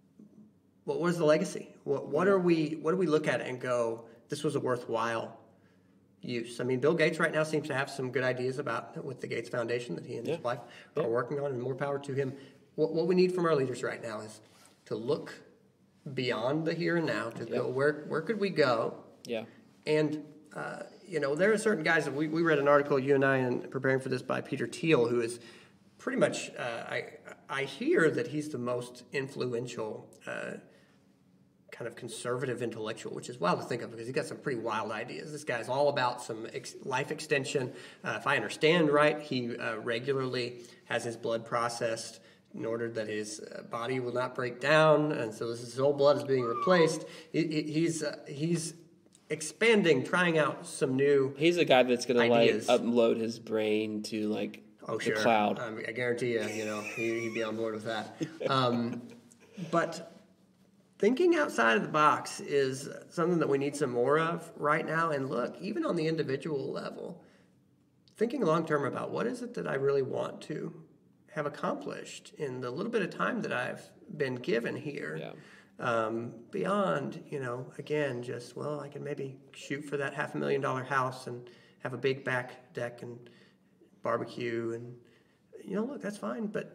what was the legacy? What what are we? What do we look at and go, this was a worthwhile use? I mean, Bill Gates right now seems to have some good ideas about with the Gates Foundation that he and yeah. his wife yeah. are working on, and more power to him. What what we need from our leaders right now is to look beyond the here and now, to yeah. go, where where could we go? Yeah. And, uh, you know, there are certain guys that we, we read an article, you and I, in preparing for this, by Peter Thiel, who is pretty much, uh, I I hear that he's the most influential uh, kind of conservative intellectual, which is wild to think of because he's got some pretty wild ideas. This guy's all about some ex- life extension. Uh, if I understand right, he uh, regularly has his blood processed in order that his uh, body will not break down, and so this, his old blood is being replaced. He, he, he's uh, he's expanding, trying out some new. He's a guy that's going to like ideas. upload his brain to like oh, the sure. cloud. Um, I guarantee you, you know, he, he'd be on board with that. Um, but thinking outside of the box is something that we need some more of right now. And look, even on the individual level, thinking long term about what is it that I really want to have accomplished in the little bit of time that I've been given here. Yeah. Um, beyond, you know, again, just, well, I can maybe shoot for that half a million dollar house and have a big back deck and barbecue and, you know, look, that's fine, but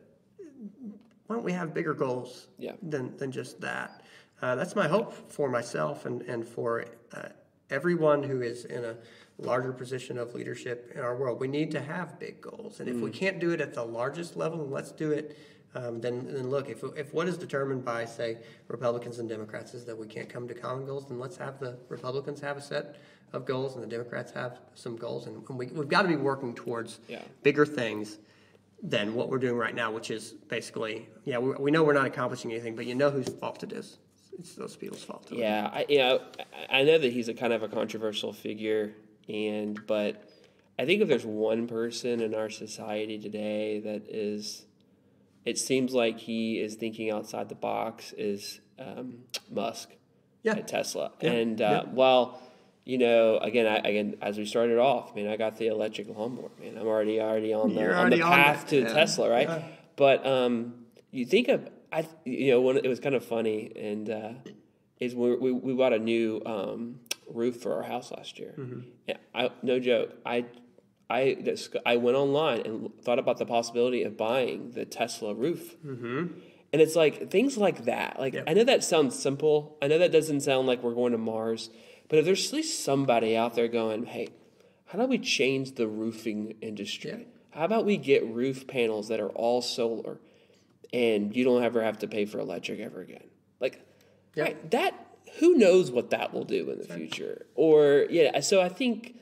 why don't we have bigger goals yeah. than, than just that? Uh, that's my hope for myself and, and for uh, everyone who is in a larger position of leadership in our world. We need to have big goals. And if mm. we can't do it at the largest level, let's do it. Um, then, then look, if, if what is determined by, say, Republicans and Democrats is that we can't come to common goals, then let's have the Republicans have a set of goals and the Democrats have some goals. And, and we, we've got to be working towards yeah. bigger things than what we're doing right now, which is basically, yeah, we, we know we're not accomplishing anything, but you know whose fault it is. It's those people's fault. Yeah, I, you know, I know that he's a kind of a controversial figure, and but I think if there's one person in our society today that is, it seems like he is thinking outside the box, is um, Musk yeah. at Tesla. Yeah. And uh, yeah. while, you know, again, I, again, as we started off, I mean, I got the electric lawnmower, man. I'm already already on the You're on the already path on to yeah. Tesla, right? Yeah. But um, you think of, I, you know, when it was kind of funny, and uh, is we, we we bought a new um, roof for our house last year. Mm-hmm. And I, no joke, I. I, just, I went online and thought about the possibility of buying the Tesla roof. Mm-hmm. And it's like things like that. Like yep. I know that sounds simple. I know that doesn't sound like we're going to Mars. But if there's at least somebody out there going, hey, how do we change the roofing industry? Yeah. How about we get roof panels that are all solar and you don't ever have to pay for electric ever again? Like, yep. right, that, who knows what that will do in the That's future? Right. Or, yeah, so I think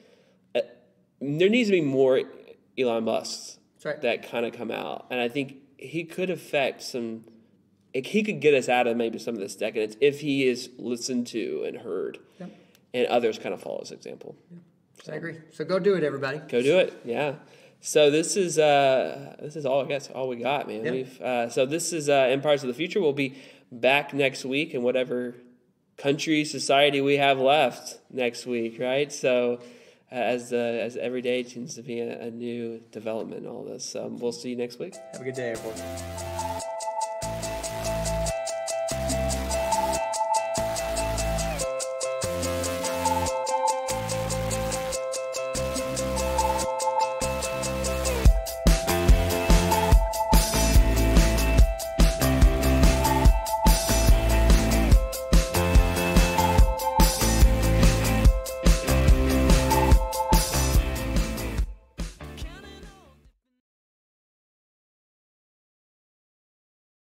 there needs to be more Elon Musks right. that kind of come out. And I think he could affect some, he could get us out of maybe some of this decadence if he is listened to and heard. Yep. And others kind of follow his example. Yep. So, I agree. So go do it, everybody. Go do it, yeah. So this is uh, this is all, I guess, all we got, man. Yep. We've uh, So this is uh, Empires of the Future. We'll be back next week in whatever country, society we have left next week, right? So... As uh, as every day seems to be a, a new development in all this. Um, we'll see you next week. Have a good day, everyone.